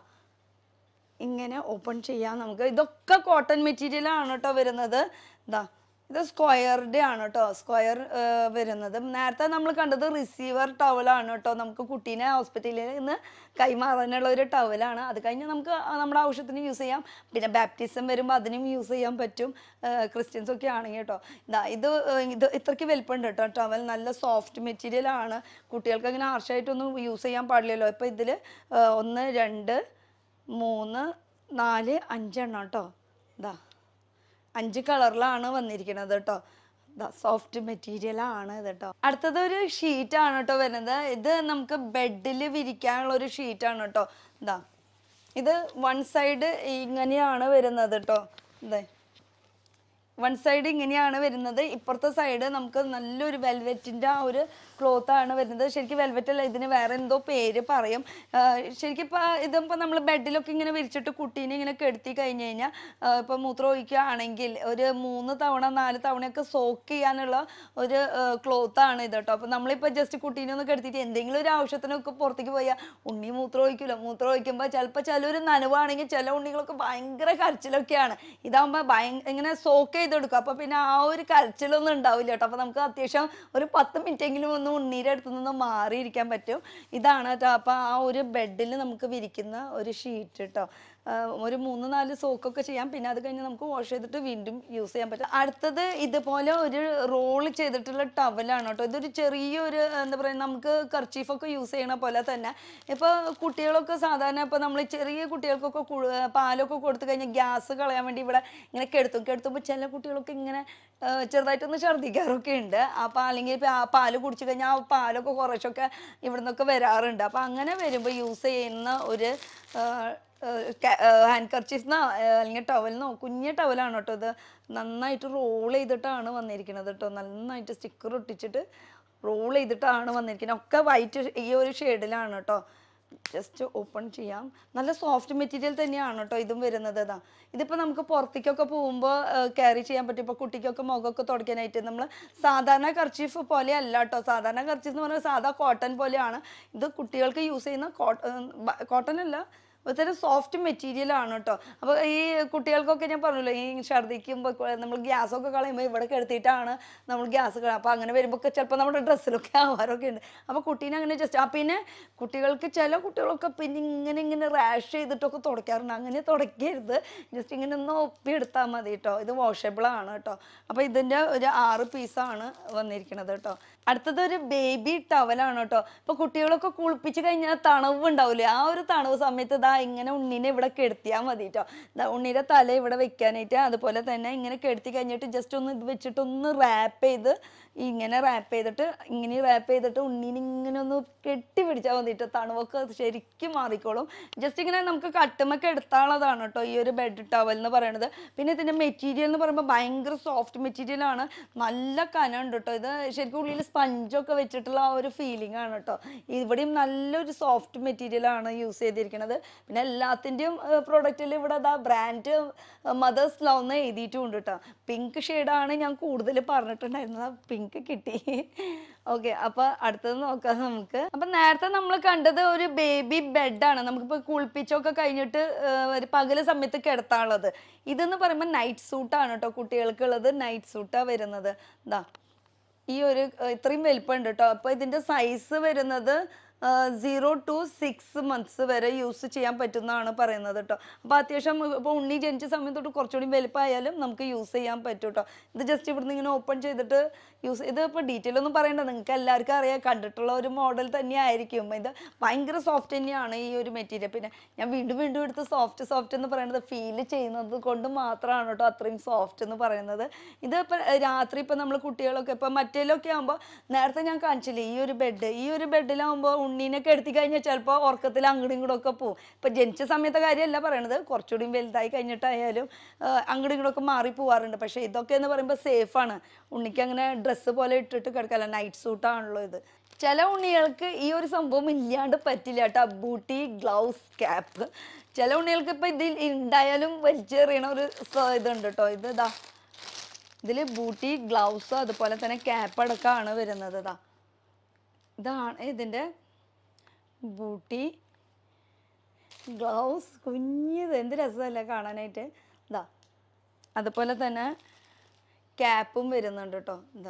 ഇങ്ങനെ ഓപ്പൺ ചെയ്യാം നമുക്ക്. ഇതൊക്കെ കോട്ടൺ മെറ്റീരിയലാണ് കേട്ടോ വരുന്നത്. ഇതാ ഇത് സ്ക്വയറിൻ്റെ ആണ് കേട്ടോ, സ്ക്വയർ വരുന്നത്. നേരത്തെ നമ്മൾ കണ്ടത് റിസീവർ ടവലാണ് കേട്ടോ, നമുക്ക് കുട്ടീനെ ഹോസ്പിറ്റലിൽ നിന്ന് കൈമാറാനുള്ള ഒരു ടവലാണ്. അത് കഴിഞ്ഞ് നമുക്ക് നമ്മുടെ ആവശ്യത്തിന് യൂസ് ചെയ്യാം. പിന്നെ ബാപ്റ്റിസം വരുമ്പോൾ അതിനും യൂസ് ചെയ്യാൻ പറ്റും, ക്രിസ്ത്യൻസ് ഒക്കെ ആണെങ്കിൽ കേട്ടോ. ഇതാ ഇത് ഇത് ഇത്രയ്ക്ക് വലുപ്പമുണ്ട് കേട്ടോ ടവൽ. നല്ല സോഫ്റ്റ് മെറ്റീരിയലാണ്. കുട്ടികൾക്ക് അങ്ങനെ ഹാർഷായിട്ടൊന്നും യൂസ് ചെയ്യാൻ പാടില്ലല്ലോ. ഇപ്പോൾ ഇതിൽ ഒന്ന് രണ്ട് മൂന്ന് നാല് അഞ്ചെണ്ണം കേട്ടോ. ഇതാ അഞ്ച് കളറിലാണ് വന്നിരിക്കുന്നത് കേട്ടോ. ഇതാ സോഫ്റ്റ് മെറ്റീരിയലാണ് ഇത് കേട്ടോ. അടുത്തത് ഒരു ഷീറ്റാണ് കേട്ടോ വരുന്നത്. ഇത് നമുക്ക് ബെഡിൽ വിരിക്കാനുള്ള ഒരു ഷീറ്റാണ് കേട്ടോ. ഇതാ ഇത് വൺ സൈഡ് ഇങ്ങനെയാണ് വരുന്നത് കേട്ടോ. ഇതേ വൺ സൈഡ് ഇങ്ങനെയാണ് വരുന്നത്. ഇപ്പുറത്തെ സൈഡ് നമുക്ക് നല്ലൊരു വെൽവെറ്റിൻ്റെ ആ ഒരു ക്ലോത്താണ് വരുന്നത്. ശരിക്കും വെൽവെറ്റ് അല്ല, ഇതിന് വേറെ എന്തോ പേര് പറയും. ശരിക്കും ഇപ്പോൾ ഇതിപ്പോൾ നമ്മൾ ബെഡിലൊക്കെ ഇങ്ങനെ വിരിച്ചിട്ട് കുട്ടീനെ ഇങ്ങനെ കെടുത്തി കഴിഞ്ഞ് കഴിഞ്ഞാൽ ഇപ്പോൾ മൂത്രം ഒഴിക്കുകയാണെങ്കിൽ ഒരു മൂന്ന് തവണ നാല് തവണയൊക്കെ സോക്ക് ചെയ്യാനുള്ള ഒരു ക്ലോത്താണ് ഇത് കേട്ടോ. അപ്പോൾ നമ്മളിപ്പോൾ ജസ്റ്റ് കുട്ടീനെ ഒന്ന് കെടുത്തിട്ട് എന്തെങ്കിലും ഒരു ആവശ്യത്തിനൊക്കെ പുറത്തേക്ക് പോയാൽ ഉണ്ണി മൂത്രം ഒഴിക്കില്ല. മൂത്രം ഒഴിക്കുമ്പോൾ ചിലപ്പോൾ ചിലൊരു നനവാണെങ്കിൽ ചില ഉണ്ണികളൊക്കെ ഭയങ്കര കരച്ചിലൊക്കെയാണ്. ഇതാകുമ്പോൾ ഭയ ഇങ്ങനെ സോക്ക് ചെയ്തെടുക്കും. അപ്പോൾ പിന്നെ ആ ഒരു കരച്ചിലൊന്നും ഉണ്ടാവില്ല കേട്ടോ. അപ്പോൾ നമുക്ക് അത്യാവശ്യം ഒരു പത്ത് മിനിറ്റെങ്കിലും ഒന്ന് ഉണ്ണീരെ അടുത്ത് നിന്ന് മാറിയിരിക്കാൻ പറ്റും. ഇതാണ് കേട്ടോ. അപ്പോൾ ആ ഒരു ബെഡിൽ നമുക്ക് വിരിക്കുന്ന ഒരു ഷീറ്റ് കേട്ടോ. ഒരു മൂന്ന് നാല് സോക്കൊക്കെ ചെയ്യാം. പിന്നെ അത് കഴിഞ്ഞ് നമുക്ക് വാഷ് ചെയ്തിട്ട് വീണ്ടും യൂസ് ചെയ്യാൻ പറ്റും. അടുത്തത് ഇതുപോലെ ഒരു റോൾ ചെയ്തിട്ടുള്ള ടവലാണ് കേട്ടോ. ഇതൊരു ചെറിയൊരു എന്താ പറയുക, നമുക്ക് കർച്ചീഫൊക്കെ യൂസ് ചെയ്യണ പോലെ തന്നെ. ഇപ്പോൾ കുട്ടികളൊക്കെ സാധാരണ ഇപ്പോൾ നമ്മൾ ചെറിയ കുട്ടികൾക്കൊക്കെ പാലൊക്കെ കൊടുത്തു കഴിഞ്ഞാൽ ഗ്യാസ് കളയാൻ വേണ്ടി ഇവിടെ ഇങ്ങനെ കെടുത്തും. കെടുത്തുമ്പോൾ ചില കുട്ടികളൊക്കെ ഇങ്ങനെ ചെറുതായിട്ടൊന്ന് ഛർദ്ദിക്കാറൊക്കെ ഉണ്ട്. അപ്പോൾ അല്ലെങ്കിൽ പാല് കുടിച്ചു കഴിഞ്ഞാൽ ആ പാലൊക്കെ കുറച്ചൊക്കെ ഇവിടെ നിന്നൊക്കെ വരാറുണ്ട്. അപ്പോൾ അങ്ങനെ വരുമ്പോൾ യൂസ് ചെയ്യുന്ന ഒരു ഹാൻഡ് കർച്ചീഫ്ന്നോ അല്ലെങ്കിൽ ടവലിനോ കുഞ്ഞ ടവലാണ് കേട്ടോ. ഇത് നന്നായിട്ട് റോൾ ചെയ്തിട്ടാണ് വന്നിരിക്കുന്നത് കേട്ടോ. നന്നായിട്ട് സ്റ്റിക്കർ ഒട്ടിച്ചിട്ട് റോൾ ചെയ്തിട്ടാണ് വന്നിരിക്കുന്നത്. ഒക്കെ വൈറ്റ് ഈ ഒരു ഷെയ്ഡിലാണ് കേട്ടോ. ജസ്റ്റ് ഓപ്പൺ ചെയ്യാം. നല്ല സോഫ്റ്റ് മെറ്റീരിയൽ തന്നെയാണ് കേട്ടോ ഇതും വരുന്നത്. ഇതാ ഇതിപ്പോൾ നമുക്ക് പുറത്തേക്കൊക്കെ പോകുമ്പോൾ ക്യാരി ചെയ്യാൻ പറ്റും. ഇപ്പോൾ കുട്ടിക്കൊക്കെ മുഖമൊക്കെ തുടയ്ക്കാനായിട്ട് നമ്മൾ സാധാരണ കർച്ചീഫ് പോലെ അല്ല കേട്ടോ. സാധാരണ കർച്ചീഫ് എന്ന് പറഞ്ഞാൽ സാധാ കോട്ടൺ പോലെയാണ്. ഇത് കുട്ടികൾക്ക് യൂസ് ചെയ്യുന്ന കോട്ടൺ കോട്ടൺ അല്ല, ഒരു സോഫ്റ്റ് മെറ്റീരിയൽ ആണ് കേട്ടോ. അപ്പോൾ ഈ കുട്ടികൾക്കൊക്കെ ഞാൻ പറഞ്ഞല്ലോ, ഈ ഛർദ്ദിക്കുമ്പോൾ നമ്മൾ ഗ്യാസൊക്കെ കളയുമ്പോൾ ഇവിടെ കെടുത്തിയിട്ടാണ് നമ്മൾ ഗ്യാസ് കളയുക. അപ്പോൾ അങ്ങനെ വരുമ്പോൾ ചിലപ്പോൾ നമ്മുടെ ഡ്രസ്സിലൊക്കെ ആവാറൊക്കെ ഉണ്ട്. അപ്പോൾ കുട്ടീനെ അങ്ങനെ ജസ്റ്റ് ആ പിന്നെ കുട്ടികൾക്ക് ചില കുട്ടികളൊക്കെ പിന്നെ ഇങ്ങനെ ഇങ്ങനെ റാഷ് ചെയ്തിട്ടൊക്കെ തുടയ്ക്കാറുണ്ട്. അങ്ങനെ തുടയ്ക്കരുത്, ജസ്റ്റ് ഇങ്ങനെ ഒന്ന് ഒപ്പിയെടുത്താൽ മതി കേട്ടോ. ഇത് വാഷബിളാണ് കേട്ടോ. അപ്പോൾ ഇതിൻ്റെ ഒരു ആറ് പീസാണ് വന്നിരിക്കുന്നത് കേട്ടോ. അടുത്തത് ഒരു ബേബി ടവലാണ് കേട്ടോ. ഇപ്പോൾ കുട്ടികളൊക്കെ കുളിപ്പിച്ച് കഴിഞ്ഞാൽ തണവ് ഉണ്ടാവില്ലേ, ആ ഒരു തണവ് സമയത്ത് ഇതാ ഇങ്ങനെ ഉണ്ണീനെ ഇവിടെ കെടുത്തിയാൽ മതി കേട്ടോ. ഉണ്ണീൻ്റെ തല ഇവിടെ വെക്കാനായിട്ട് അതുപോലെ തന്നെ ഇങ്ങനെ കെടുത്തി കഴിഞ്ഞിട്ട് ജസ്റ്റ് ഒന്ന് ഇത് വെച്ചിട്ട് ഒന്ന് റാപ്പ് ചെയ്ത് ഇങ്ങനെ റാപ്പ് ചെയ്തിട്ട് ഇങ്ങനെ റാപ്പ് ചെയ്തിട്ട് ഉണ്ണീനെ ഇങ്ങനെ ഒന്ന് കെട്ടി പിടിച്ചാൽ മതിയിട്ട് തണുവൊക്കെ ശരിക്കും മാറിക്കോളും. ജസ്റ്റ് ഇങ്ങനെ നമുക്ക് കട്ടുമൊക്കെ എടുത്താളതാണ് കേട്ടോ ഈ ഒരു ബെഡ് ടവൽ എന്ന് പറയുന്നത്. പിന്നെ ഇതിൻ്റെ മെറ്റീരിയൽ എന്ന് പറയുമ്പോൾ ഭയങ്കര സോഫ്റ്റ് മെറ്റീരിയലാണ്, നല്ല കനമുണ്ട് കേട്ടോ. ഇത് ശരിക്കും ഉള്ളിൽ സ്പഞ്ചൊക്കെ വെച്ചിട്ടുള്ള ആ ഒരു ഫീലിംഗ് ആണ് കേട്ടോ. ഇവിടെയും നല്ലൊരു സോഫ്റ്റ് മെറ്റീരിയലാണ് യൂസ് ചെയ്തിരിക്കുന്നത്. പിന്നെ എല്ലാത്തിൻ്റെയും പ്രോഡക്റ്റിൽ ഇവിടെ അതാ ബ്രാൻഡ് മദേഴ്സ് ലവ് എന്ന് എഴുതിയിട്ടുമുണ്ട് കേട്ടോ. പിങ്ക് ഷെയ്ഡാണ് ഞാൻ കൂടുതൽ പറഞ്ഞിട്ടുണ്ടായിരുന്നത്, പിങ്ക് കിട്ടി. ഓക്കെ, അപ്പൊ അടുത്തത് നോക്കാം നമുക്ക്. അപ്പൊ നേരത്തെ നമ്മൾ കണ്ടത് ഒരു ബേബി ബെഡാണ്, നമുക്കിപ്പോൾ കുളിപ്പിച്ചൊക്കെ കഴിഞ്ഞിട്ട് ഒരു പകല് സമയത്ത് കിടത്താനുള്ളത്. ഇതെന്ന് പറയുമ്പോൾ നൈറ്റ് സൂട്ടാണ് കേട്ടോ, കുട്ടികൾക്കുള്ളത് നൈറ്റ് സൂട്ടാണ് വരുന്നത്. ഇതാ ഈ ഒരു ഇത്രയും വലിപ്പമുണ്ട് കേട്ടോ. അപ്പോൾ ഇതിൻ്റെ സൈസ് വരുന്നത് സീറോ ടു സിക്സ് മന്ത്സ് വരെ യൂസ് ചെയ്യാൻ പറ്റുന്നതാണ് പറയുന്നത് കേട്ടോ. അപ്പോൾ അത്യാവശ്യം ഇപ്പോൾ ഉണ്ണി ജനിച്ച സമയത്തോട്ട് കുറച്ചുകൂടി വലുപ്പമായാലും നമുക്ക് യൂസ് ചെയ്യാൻ പറ്റും കേട്ടോ. ഇത് ജസ്റ്റ് ഇവിടുന്ന് ഇങ്ങനെ ഓപ്പൺ ചെയ്തിട്ട് യൂസ് ഇത് ഇപ്പോൾ ഡീറ്റെയിൽ ഒന്നും പറയണ്ട, നിങ്ങൾക്ക് എല്ലാവർക്കും അറിയാം, കണ്ടിട്ടുള്ള ഒരു മോഡൽ തന്നെയായിരിക്കും. ഇത് ഭയങ്കര സോഫ്റ്റ് തന്നെയാണ് ഈ ഒരു മെറ്റീരിയൽ. പിന്നെ ഞാൻ വീണ്ടും വീണ്ടും എടുത്ത് സോഫ്റ്റ് സോഫ്റ്റ് എന്ന് പറയുന്നത് ഫീൽ ചെയ്യുന്നത് കൊണ്ട് മാത്രമാണ് കേട്ടോ അത്രയും സോഫ്റ്റ് എന്ന് പറയുന്നത്. ഇത് ഇപ്പം രാത്രി ഇപ്പം നമ്മൾ കുട്ടികളൊക്കെ ഇപ്പം മറ്റേലൊക്കെ ആകുമ്പോൾ നേരത്തെ ഞാൻ കാണിച്ചില്ലേ ഈ ഒരു ബെഡ്, ഈ ഒരു ബെഡിലാകുമ്പോൾ ഉണ്ണീനൊക്കെ എടുത്തി കഴിഞ്ഞാൽ ചിലപ്പോൾ ഉറക്കത്തിൽ അങ്ങോട്ടും ഇങ്ങോട്ടൊക്കെ പോകും. ഇപ്പം ജനിച്ച സമയത്തെ കാര്യമല്ല പറയണത്, കുറച്ചുകൂടി വലുതായി കഴിഞ്ഞിട്ടായാലും അങ്ങോട്ടും ഇങ്ങോട്ടൊക്കെ മാറി പോവാറുണ്ട്. പക്ഷേ ഇതൊക്കെ എന്ന് പറയുമ്പോൾ സേഫാണ്, ഉണ്ണിക്ക് അങ്ങനെ ഡ്രസ്സ് പോലെ ഇട്ടിട്ട് കിടക്കല്ല, നൈറ്റ് സൂട്ടാണല്ലോ ഇത്. ചില ഉണ്ണികൾക്ക് ഈ ഒരു സംഭവം ഇല്ലാണ്ട് പറ്റില്ല കേട്ടോ, ബൂട്ടി ഗ്ലൗസ് ക്യാപ്പ്. ചില ഉണ്ണികൾക്ക് ഇപ്പം ഇതിൽ ഉണ്ടായാലും വലിച്ചെറിയണ ഒരു ഇതുണ്ട് കേട്ടോ. ഇത് ഇതാ ഇതിൽ ബൂട്ടി ഗ്ലൗസ് അതുപോലെ തന്നെ ക്യാപ്പ് അടക്കമാണ് വരുന്നത്. ഇതാ ഇതാണ് ഇതിൻ്റെ ബൂട്ടി ഗ്ലൗസ്, കുഞ്ഞത് എന്ത് രസമല്ലേ കാണാനായിട്ട്. ഇതാ അതുപോലെ തന്നെ ക്യാപ്പും വരുന്നുണ്ട് കേട്ടോ. ഇതാ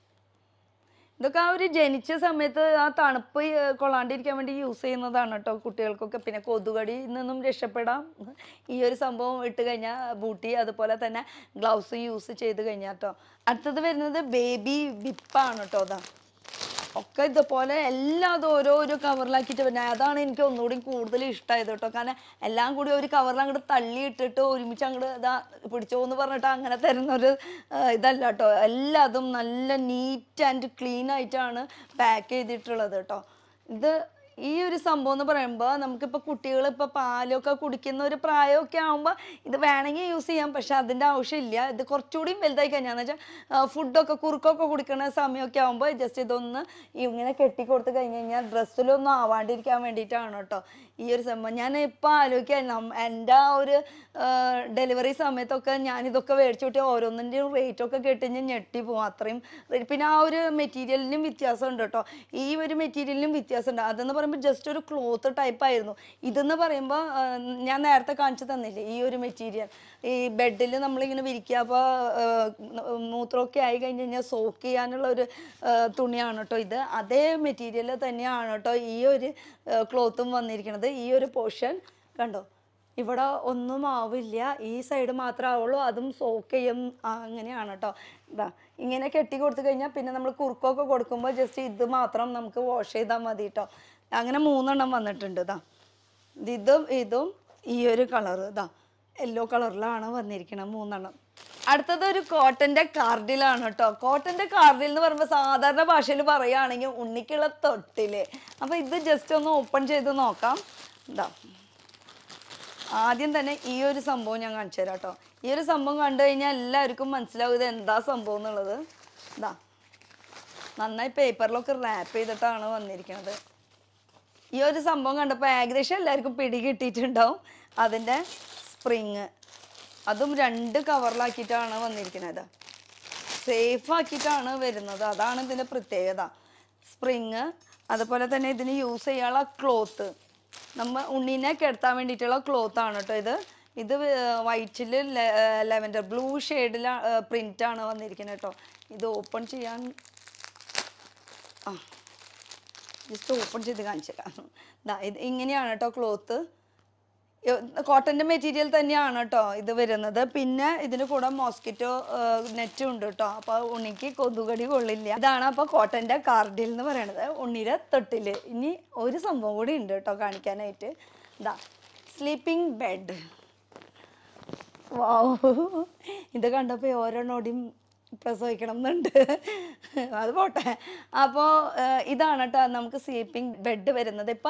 ഇതൊക്കെ ആ ഒരു ജനിച്ച സമയത്ത് ആ തണുപ്പ് കൊള്ളാണ്ടിരിക്കാൻ വേണ്ടി യൂസ് ചെയ്യുന്നതാണ് കേട്ടോ കുട്ടികൾക്കൊക്കെ. പിന്നെ കൊതുകടിയിൽ നിന്നും രക്ഷപ്പെടാം ഈ ഒരു സംഭവം ഇട്ട് കഴിഞ്ഞാൽ, ബൂട്ടി അതുപോലെ തന്നെ ഗ്ലൗസ് യൂസ് ചെയ്ത് കഴിഞ്ഞാൽ കേട്ടോ. അടുത്തത് വരുന്നത് ബേബി വിപ്പാണ് കേട്ടോ. അതാ ഒക്കെ ഇതുപോലെ എല്ലാം അത് ഓരോരോ കവറിലാക്കിയിട്ട് വരുന്നത്, അതാണ് എനിക്ക് ഒന്നുകൂടി കൂടുതൽ ഇഷ്ടമായത് കേട്ടോ. കാരണം എല്ലാം കൂടി ഒരു കവറിൽ അങ്ങോട്ട് തള്ളിയിട്ടിട്ട് ഒരുമിച്ച് അങ്ങോട്ട് ഇതാ പിടിച്ചോ എന്ന് പറഞ്ഞിട്ട് അങ്ങനെ തരുന്നൊരു ഇതല്ല കേട്ടോ. എല്ലാതും നല്ല നീറ്റ് ആൻഡ് ക്ലീൻ ആയിട്ടാണ് പാക്ക് ചെയ്തിട്ടുള്ളത് കേട്ടോ. ഇത് ഈ ഒരു സംഭവം എന്ന് പറയുമ്പോൾ നമുക്കിപ്പോൾ കുട്ടികൾ ഇപ്പോൾ പാലൊക്കെ കുടിക്കുന്ന ഒരു പ്രായമൊക്കെ ആകുമ്പോൾ ഇത് വേണമെങ്കിൽ യൂസ് ചെയ്യാം, പക്ഷെ അതിൻ്റെ ആവശ്യമില്ല. ഇത് കുറച്ചുകൂടി വലുതായി കഴിഞ്ഞാന്ന് വെച്ചാൽ ഫുഡൊക്കെ കുറുക്കൊക്കെ കുടിക്കുന്ന സമയമൊക്കെ ആകുമ്പോൾ ജസ്റ്റ് ഇതൊന്ന് ഇങ്ങനെ കെട്ടിക്കൊടുത്ത് കഴിഞ്ഞ് കഴിഞ്ഞാൽ ഡ്രസ്സിലൊന്നും ആവാണ്ടിരിക്കാൻ വേണ്ടിയിട്ടാണ് കേട്ടോ ഈ ഒരു സംഭവം. ഞാൻ ഇപ്പോൾ ആലോചിക്കാം, എൻ്റെ ആ ഒരു ഡെലിവറി സമയത്തൊക്കെ ഞാനിതൊക്കെ മേടിച്ചു കൂട്ടി ഓരോന്നിൻ്റെയും റേറ്റൊക്കെ കെട്ടിഞ്ഞ് ഞെട്ടി പോകും, അത്രയും. പിന്നെ ആ ഒരു മെറ്റീരിയലിനും വ്യത്യാസമുണ്ട് കേട്ടോ, ഈ ഒരു മെറ്റീരിയലിനും വ്യത്യാസമുണ്ട്. അതെന്ന് പറയുമ്പോൾ ജസ്റ്റ് ഒരു ക്ലോത്ത് ടൈപ്പ് ആയിരുന്നു. ഇതെന്ന് പറയുമ്പോൾ ഞാൻ നേരത്തെ കാണിച്ചു തന്നില്ലേ ഈ ഒരു മെറ്റീരിയൽ, ഈ ബെഡിൽ നമ്മളിങ്ങനെ വിരിക്കുക, അപ്പോൾ മൂത്രമൊക്കെ ആയി കഴിഞ്ഞ് കഴിഞ്ഞാൽ സോക്ക് ചെയ്യാനുള്ള ഒരു തുണിയാണ് കേട്ടോ ഇത്. അതേ മെറ്റീരിയൽ തന്നെയാണ് കേട്ടോ ഈ ഒരു ക്ലോത്തും വന്നിരിക്കുന്നത്. ഈ ഒരു പോർഷൻ കണ്ടോ, ഇവിടെ ഒന്നും ആവില്ല, ഈ സൈഡ് മാത്രമേ ആവുള്ളൂ, അതും സോക്ക് ചെയ്യും, അങ്ങനെയാണ് കേട്ടോ. ഇതാ ഇങ്ങനെ കെട്ടി കൊടുത്തു കഴിഞ്ഞാൽ പിന്നെ നമ്മൾ കുറുക്കൊക്കെ കൊടുക്കുമ്പോൾ ജസ്റ്റ് ഇത് മാത്രം നമുക്ക് വാഷ് ചെയ്താൽ മതി കേട്ടോ. അങ്ങനെ മൂന്നെണ്ണം വന്നിട്ടുണ്ട്. ഇതാ ഇതും ഇതും ഈ ഒരു കളർ ഇതാ യെല്ലോ കളറിലാണ് വന്നിരിക്കുന്നത് മൂന്നെണ്ണം. അടുത്തത് ഒരു കോട്ടൻ്റെ കാർഡിലാണ് കേട്ടോ. കോട്ടൻ്റെ കാർഡിൽ എന്ന് പറയുമ്പോൾ സാധാരണ ഭാഷയിൽ പറയുകയാണെങ്കിൽ ഉണ്ണിക്കുള്ള തൊട്ടില്. അപ്പോൾ ഇത് ജസ്റ്റ് ഒന്ന് ഓപ്പൺ ചെയ്ത് നോക്കാം. ഇതാ ആദ്യം തന്നെ ഈ ഒരു സംഭവം ഞാൻ കാണിച്ചു തരാം കേട്ടോ. ഈ ഒരു സംഭവം കണ്ടു കഴിഞ്ഞാൽ എല്ലാവർക്കും മനസ്സിലാവും ഇത് എന്താ സംഭവം എന്നുള്ളത്. ഇതാ നന്നായി പേപ്പറിലൊക്കെ റാപ്പ് ചെയ്തിട്ടാണ് വന്നിരിക്കുന്നത്. ഈ ഒരു സംഭവം കണ്ടപ്പോൾ ഏകദേശം എല്ലാവർക്കും പിടി കിട്ടിയിട്ടുണ്ടാവും. അതിൻ്റെ സ്പ്രിങ് അതും രണ്ട് കവറിലാക്കിയിട്ടാണ് വന്നിരിക്കുന്നത്, സേഫ് ആക്കിയിട്ടാണ് വരുന്നത്, അതാണ് ഇതിൻ്റെ പ്രത്യേകത. സ്പ്രിങ് അതുപോലെ തന്നെ ഇതിന് യൂസ് ചെയ്യാനുള്ള ക്ലോത്ത്, നമ്മൾ ഉണ്ണീനെ കിടത്താൻ വേണ്ടിയിട്ടുള്ള ക്ലോത്താണ് കേട്ടോ ഇത്. ഇത് വൈറ്റിൽ ലെവൻഡർ ബ്ലൂ ഷെയ്ഡിൽ പ്രിൻ്റാണ് വന്നിരിക്കുന്നത് കേട്ടോ. ഇത് ഓപ്പൺ ചെയ്യാൻ ആ ജസ്റ്റ് ഓപ്പൺ ചെയ്ത് കാണിച്ചു തരാം. ഇതാ ഇത് ഇങ്ങനെയാണ് കേട്ടോ ക്ലോത്ത്, കോട്ടൻ്റെ മെറ്റീരിയൽ തന്നെയാണ് കേട്ടോ ഇത് വരുന്നത്. പിന്നെ ഇതിന് കൂടെ മോസ്കിറ്റോ നെറ്റും ഉണ്ട് കേട്ടോ, അപ്പോൾ ഉണ്ണിക്ക് കൊതുകടി കൊള്ളില്ല. ഇതാണ് അപ്പോൾ കോട്ടൻ്റെ കാർഡിൽ എന്ന് പറയണത്, ഉണ്ണിയുടെ തൊട്ടിൽ. ഇനി ഒരു സംഭവം കൂടി ഉണ്ട് കേട്ടോ കാണിക്കാനായിട്ട്. ഇതാ സ്ലീപ്പിംഗ് ബെഡ്. വാവ്, ഇത് കണ്ടപ്പോൾ ഓരോന്നോടിയും പ്രസവിക്കണം എന്നുണ്ട്. അത് പോട്ടെ. അപ്പോൾ ഇതാണ് കേട്ടോ നമുക്ക് സ്ലീപ്പിംഗ് ബെഡ് വരുന്നത്. ഇപ്പം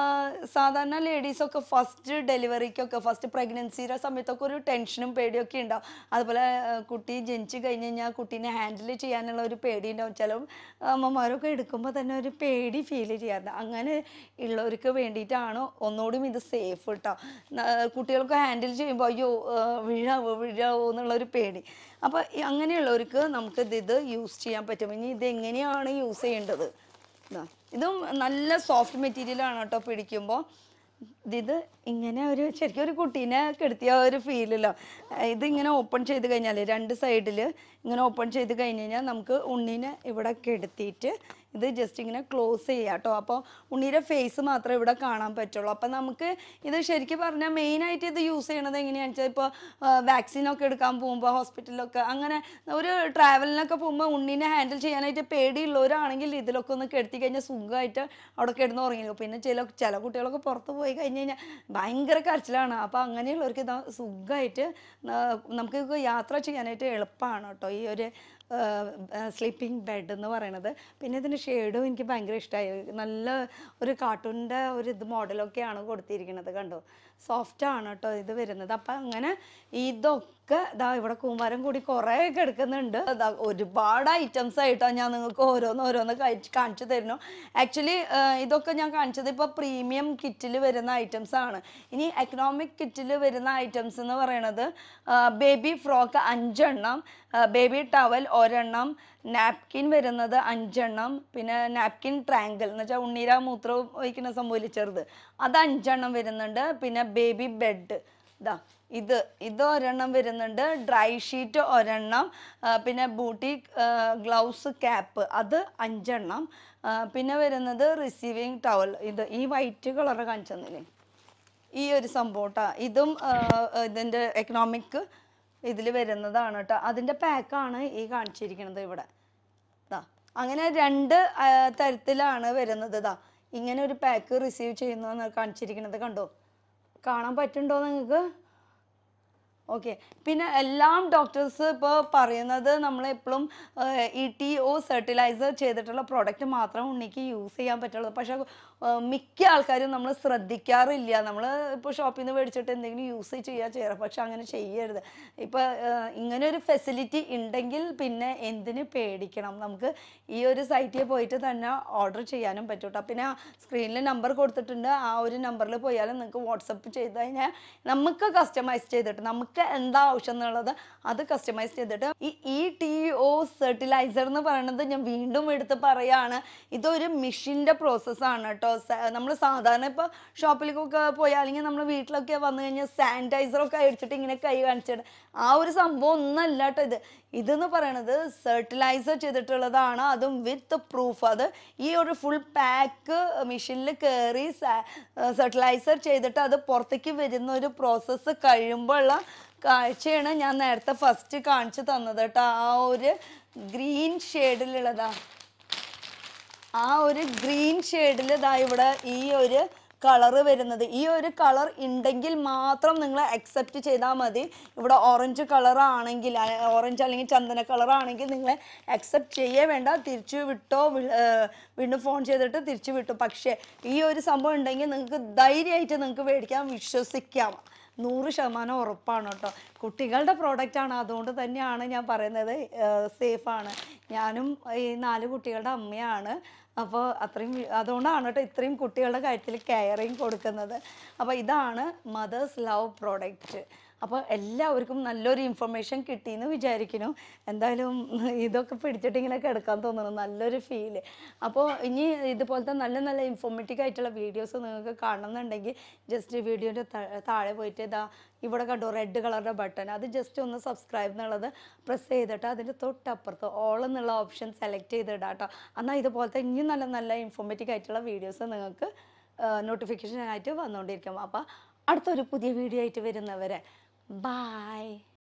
സാധാരണ ലേഡീസൊക്കെ ഫസ്റ്റ് ഡെലിവറിക്കൊക്കെ ഫസ്റ്റ് പ്രഗ്നൻസിയുടെ സമയത്തൊക്കെ ഒരു ടെൻഷനും പേടിയൊക്കെ ഉണ്ടാവും. അതുപോലെ കുട്ടി ജനിച്ച് കഴിഞ്ഞ് കഴിഞ്ഞാൽ കുട്ടീനെ ഹാൻഡിൽ ചെയ്യാനുള്ള ഒരു പേടി ഉണ്ടാവും. ചില അമ്മമാരൊക്കെ എടുക്കുമ്പോൾ തന്നെ ഒരു പേടി ഫീൽ ചെയ്യാറുണ്ട്. അങ്ങനെ ഉള്ളവർക്ക് വേണ്ടിയിട്ടാണ് ഒന്നുകൂടി ഇത് സേഫ് കേട്ടോ. കുട്ടികൾക്ക് ഹാൻഡിൽ ചെയ്യുമ്പോൾ അയ്യോ വീഴാവോ വീഴാവോ എന്നുള്ളൊരു പേടി. അപ്പോൾ അങ്ങനെയുള്ളവർക്ക് നമുക്ക് ഇത് യൂസ് ചെയ്യാൻ പറ്റും. ഇനി ഇതെങ്ങനെയാണ് യൂസ് ചെയ്യേണ്ടത്? ഇതും നല്ല സോഫ്റ്റ് മെറ്റീരിയലാണ് കേട്ടോ. പിടിക്കുമ്പോൾ ഇത് ഇങ്ങനെ ഒരു ശരിക്കും ഒരു കുട്ടീനെ കെടുത്തിയ ഒരു ഫീലല്ലോ. ഇതിങ്ങനെ ഓപ്പൺ ചെയ്ത് കഴിഞ്ഞാൽ രണ്ട് സൈഡിൽ ഇങ്ങനെ ഓപ്പൺ ചെയ്ത് കഴിഞ്ഞ് കഴിഞ്ഞാൽ നമുക്ക് ഉണ്ണീനെ ഇവിടെ കെടുത്തിയിട്ട് ഇത് ജസ്റ്റ് ഇങ്ങനെ ക്ലോസ് ചെയ്യാം കേട്ടോ. അപ്പോൾ ഉണ്ണീൻ്റെ ഫേസ് മാത്രമേ ഇവിടെ കാണാൻ പറ്റുള്ളൂ. അപ്പം നമുക്ക് ഇത് ശരിക്കും പറഞ്ഞാൽ മെയിനായിട്ട് ഇത് യൂസ് ചെയ്യണത് എങ്ങനെയാണെന്ന് വെച്ചാൽ ഇപ്പോൾ വാക്സിനൊക്കെ എടുക്കാൻ പോകുമ്പോൾ ഹോസ്പിറ്റലിലൊക്കെ അങ്ങനെ ഒരു ട്രാവലിനൊക്കെ പോകുമ്പോൾ ഉണ്ണീനെ ഹാൻഡിൽ ചെയ്യാനായിട്ട് പേടിയുള്ളവരാണെങ്കിൽ ഇതിലൊക്കെ ഒന്ന് കെടുത്തി കഴിഞ്ഞാൽ സുഖമായിട്ട് അവിടെ കിടന്ന് ഉറങ്ങിയോ. പിന്നെ ചില ചില കുട്ടികളൊക്കെ പുറത്ത് പോയി കഴിഞ്ഞ് കഴിഞ്ഞാൽ ഭയങ്കര കരച്ചിലാണ്. അപ്പോൾ അങ്ങനെയുള്ളവർക്ക് ഇത് സുഖമായിട്ട് നമുക്ക് യാത്ര ചെയ്യാനായിട്ട് എളുപ്പമാണ് കേട്ടോ ഈ ഒരു സ്ലീപ്പിംഗ് ബെഡ് എന്ന് പറയണത്. പിന്നെ ഇതിൻ്റെ ഷെയ്ഡും എനിക്ക് ഭയങ്കര ഇഷ്ടമായി. നല്ല ഒരു കാർട്ടൂണിൻ്റെ ഒരു ഇത് മോഡലൊക്കെയാണ് കൊടുത്തിരിക്കുന്നത്. കണ്ടോ, സോഫ്റ്റാണ് കേട്ടോ ഇത് വരുന്നത്. അപ്പം അങ്ങനെ ഇതൊക്കെ ഇതാ ഇവിടെ കൂമ്പാരം കൂടി കുറേ കിടക്കുന്നുണ്ട്. ഇതാ ഒരുപാട് ഐറ്റംസ് ആയിട്ടോ ഞാൻ നിങ്ങൾക്ക് ഓരോന്ന് ഓരോന്ന് കഴിച്ച് കാണിച്ചു തരുന്നു. ആക്ച്വലി ഇതൊക്കെ ഞാൻ കാണിച്ചത് ഇപ്പോൾ പ്രീമിയം കിറ്റിൽ വരുന്ന ഐറ്റംസ് ആണ്. ഇനി എക്കണോമിക് കിറ്റിൽ വരുന്ന ഐറ്റംസ് എന്ന് പറയണത് ബേബി ഫ്രോക്ക് അഞ്ചെണ്ണം, ബേബി ടവൽ ഒരെണ്ണം, നാപ്കിൻ വരുന്നത് അഞ്ചെണ്ണം, പിന്നെ നാപ്കിൻ ട്രാങ്കിൾ എന്ന് വെച്ചാൽ ഉണ്ണീര മൂത്രം ഒഴിക്കുന്ന സംഭവം ചെറുത് അത് അഞ്ചെണ്ണം വരുന്നുണ്ട്. പിന്നെ ബേബി ബെഡ് ഇതാ ഇത് ഇത് ഒരെണ്ണം വരുന്നുണ്ട്, ഡ്രൈ ഷീറ്റ് ഒരെണ്ണം, പിന്നെ ബൂട്ടി ഗ്ലൗസ് ക്യാപ്പ് അത് അഞ്ചെണ്ണം, പിന്നെ വരുന്നത് റിസീവിങ് ടവൽ ഇത് ഈ വൈറ്റ് കളറ് കാണിച്ചു തന്നില്ലേ ഈ ഒരു സംഭവം കേട്ടോ. ഇതും ഇതിൻ്റെ എക്കണോമിക് ഇതിൽ വരുന്നതാണ് കേട്ടോ. അതിൻ്റെ പാക്കാണ് ഈ കാണിച്ചിരിക്കുന്നത് ഇവിടെ. ഇതാ അങ്ങനെ രണ്ട് തരത്തിലാണ് വരുന്നത്. ഇതാ ഇങ്ങനെ ഒരു പാക്ക് റിസീവ് ചെയ്യുന്നതെന്ന് കാണിച്ചിരിക്കുന്നത് കണ്ടോ, കാണാൻ പറ്റുന്നുണ്ടോ നിങ്ങൾക്ക്? ഓക്കെ. പിന്നെ എല്ലാം ഡോക്ടേഴ്സ് ഇപ്പോൾ പറയുന്നത് നമ്മളെപ്പോഴും ഇ ടി ഒ സ്റ്റെറിലൈസർ ചെയ്തിട്ടുള്ള പ്രോഡക്റ്റ് മാത്രം ഉണ്ണിക്ക് യൂസ് ചെയ്യാൻ പറ്റുള്ളൂ. പക്ഷേ മിക്ക ആൾക്കാരും നമ്മൾ ശ്രദ്ധിക്കാറില്ല. നമ്മൾ ഇപ്പോൾ ഷോപ്പിൽ നിന്ന് മേടിച്ചിട്ട് എന്തെങ്കിലും യൂസ് ചെയ്യുക ചെയ്യാറ്, പക്ഷെ അങ്ങനെ ചെയ്യരുത്. ഇപ്പോൾ ഇങ്ങനെ ഒരു ഫെസിലിറ്റി ഉണ്ടെങ്കിൽ പിന്നെ എന്തിന് പേടിക്കണം? നമുക്ക് ഈ ഒരു സൈറ്റിൽ പോയിട്ട് തന്നെ ഓർഡർ ചെയ്യാനും പറ്റും കേട്ടോ. പിന്നെ സ്ക്രീനിൽ നമ്പർ കൊടുത്തിട്ടുണ്ട്, ആ ഒരു നമ്പറിൽ പോയാലും നിങ്ങൾക്ക് വാട്സപ്പ് ചെയ്ത് കഴിഞ്ഞാൽ നമുക്ക് കസ്റ്റമൈസ് ചെയ്തിട്ട് നമുക്ക് എന്താ ആവശ്യം എന്നുള്ളത് അത് കസ്റ്റമൈസ് ചെയ്തിട്ട് ഈ ഇ ടി ഒ സ്റ്റെറിലൈസർ എന്ന് പറയുന്നത് ഞാൻ വീണ്ടും എടുത്ത് പറയാണ്, ഇതൊരു മെഷീൻ്റെ പ്രോസസ്സാണ് കേട്ടോ. നമ്മൾ സാധാരണ ഇപ്പോൾ ഷോപ്പിലേക്കൊക്കെ പോയാൽ അല്ലെങ്കിൽ നമ്മൾ വീട്ടിലൊക്കെ വന്നു കഴിഞ്ഞാൽ സാനിറ്റൈസറൊക്കെ അടിച്ചിട്ട് ഇങ്ങനെ കൈ കാണിച്ചിട്ട് ആ ഒരു സംഭവം ഒന്നല്ല കേട്ടോ ഇത്. ഇതെന്ന് പറയണത് സ്റ്റെറിലൈസർ ചെയ്തിട്ടുള്ളതാണ്, അതും വിത്ത് പ്രൂഫ്. അത് ഈ ഒരു ഫുൾ പാക്ക് മെഷീനിൽ കയറി സ്റ്റെറിലൈസർ ചെയ്തിട്ട് അത് പുറത്തേക്ക് വരുന്ന ഒരു പ്രോസസ്സ് കഴിയുമ്പോഴുള്ള കാഴ്ചയാണ് ഞാൻ നേരത്തെ ഫസ്റ്റ് കാണിച്ചു തന്നത് കേട്ടോ. ആ ഒരു ഗ്രീൻ ഷെയ്ഡിലുള്ളതാ, ആ ഒരു ഗ്രീൻ ഷെയ്ഡിൽ ഇതാ ഇവിടെ ഈ ഒരു കളറ് വരുന്നത്. ഈ ഒരു കളർ ഉണ്ടെങ്കിൽ മാത്രം നിങ്ങൾ അക്സെപ്റ്റ് ചെയ്താൽ മതി. ഇവിടെ ഓറഞ്ച് കളറാണെങ്കിൽ, ഓറഞ്ച് അല്ലെങ്കിൽ ചന്ദന കളറാണെങ്കിൽ നിങ്ങൾ അക്സെപ്റ്റ് ചെയ്യേ വേണ്ട, തിരിച്ചു വിട്ടോ, വീണ്ടും ഫോൺ ചെയ്തിട്ട് തിരിച്ചു വിട്ടു. പക്ഷേ ഈ ഒരു സംഭവം ഉണ്ടെങ്കിൽ നിങ്ങൾക്ക് ധൈര്യമായിട്ട് നിങ്ങൾക്ക് മേടിക്കാം, വിശ്വസിക്കാം, നൂറ് ശതമാനം ഉറപ്പാണ് കേട്ടോ. കുട്ടികളുടെ പ്രോഡക്റ്റാണ്, അതുകൊണ്ട് തന്നെയാണ് ഞാൻ പറയുന്നത് സേഫാണ്. ഞാനും ഈ നാല് കുട്ടികളുടെ അമ്മയാണ്. അപ്പോൾ അത്രയും അതുകൊണ്ടാണ് കേട്ടോ ഇത്രയും കുട്ടികളുടെ കാര്യത്തിൽ കെയറിങ് കൊടുക്കുന്നത്. അപ്പോൾ ഇതാണ് മദേഴ്സ് ലവ് പ്രോഡക്റ്റ്. അപ്പോൾ എല്ലാവർക്കും നല്ലൊരു ഇൻഫർമേഷൻ കിട്ടിയെന്ന് വിചാരിക്കുന്നു. എന്തായാലും ഇതൊക്കെ പിടിച്ചിട്ട് ഇങ്ങനെ കിടക്കാൻ തോന്നുന്നു, നല്ലൊരു ഫീല്. അപ്പോൾ ഇനി ഇതുപോലത്തെ നല്ല നല്ല ഇൻഫോർമേറ്റീവ് ആയിട്ടുള്ള വീഡിയോസ് നിങ്ങൾക്ക് കാണണമെന്നുണ്ടെങ്കിൽ ജസ്റ്റ് വീഡിയോൻ്റെ താഴെ പോയിട്ട് ഇതാ ഇവിടെ കണ്ടോ റെഡ് കളറുടെ ബട്ടൺ, അത് ജസ്റ്റ് ഒന്ന് സബ്സ്ക്രൈബ് എന്നുള്ളത് പ്രസ് ചെയ്തിട്ട് അതിൻ്റെ തൊട്ടപ്പുറത്ത് ഓൾ എന്നുള്ള ഓപ്ഷൻ സെലക്ട് ചെയ്തിടാം കേട്ടോ. എന്നാൽ ഇതുപോലത്തെ ഇനിയും നല്ല നല്ല ഇൻഫോർമേറ്റീവ് ആയിട്ടുള്ള വീഡിയോസ് നിങ്ങൾക്ക് നോട്ടിഫിക്കേഷൻ ആയിട്ട് വന്നുകൊണ്ടിരിക്കും. അപ്പോൾ അടുത്തൊരു പുതിയ വീഡിയോ ആയിട്ട് വരുന്നവരെ ബൈ.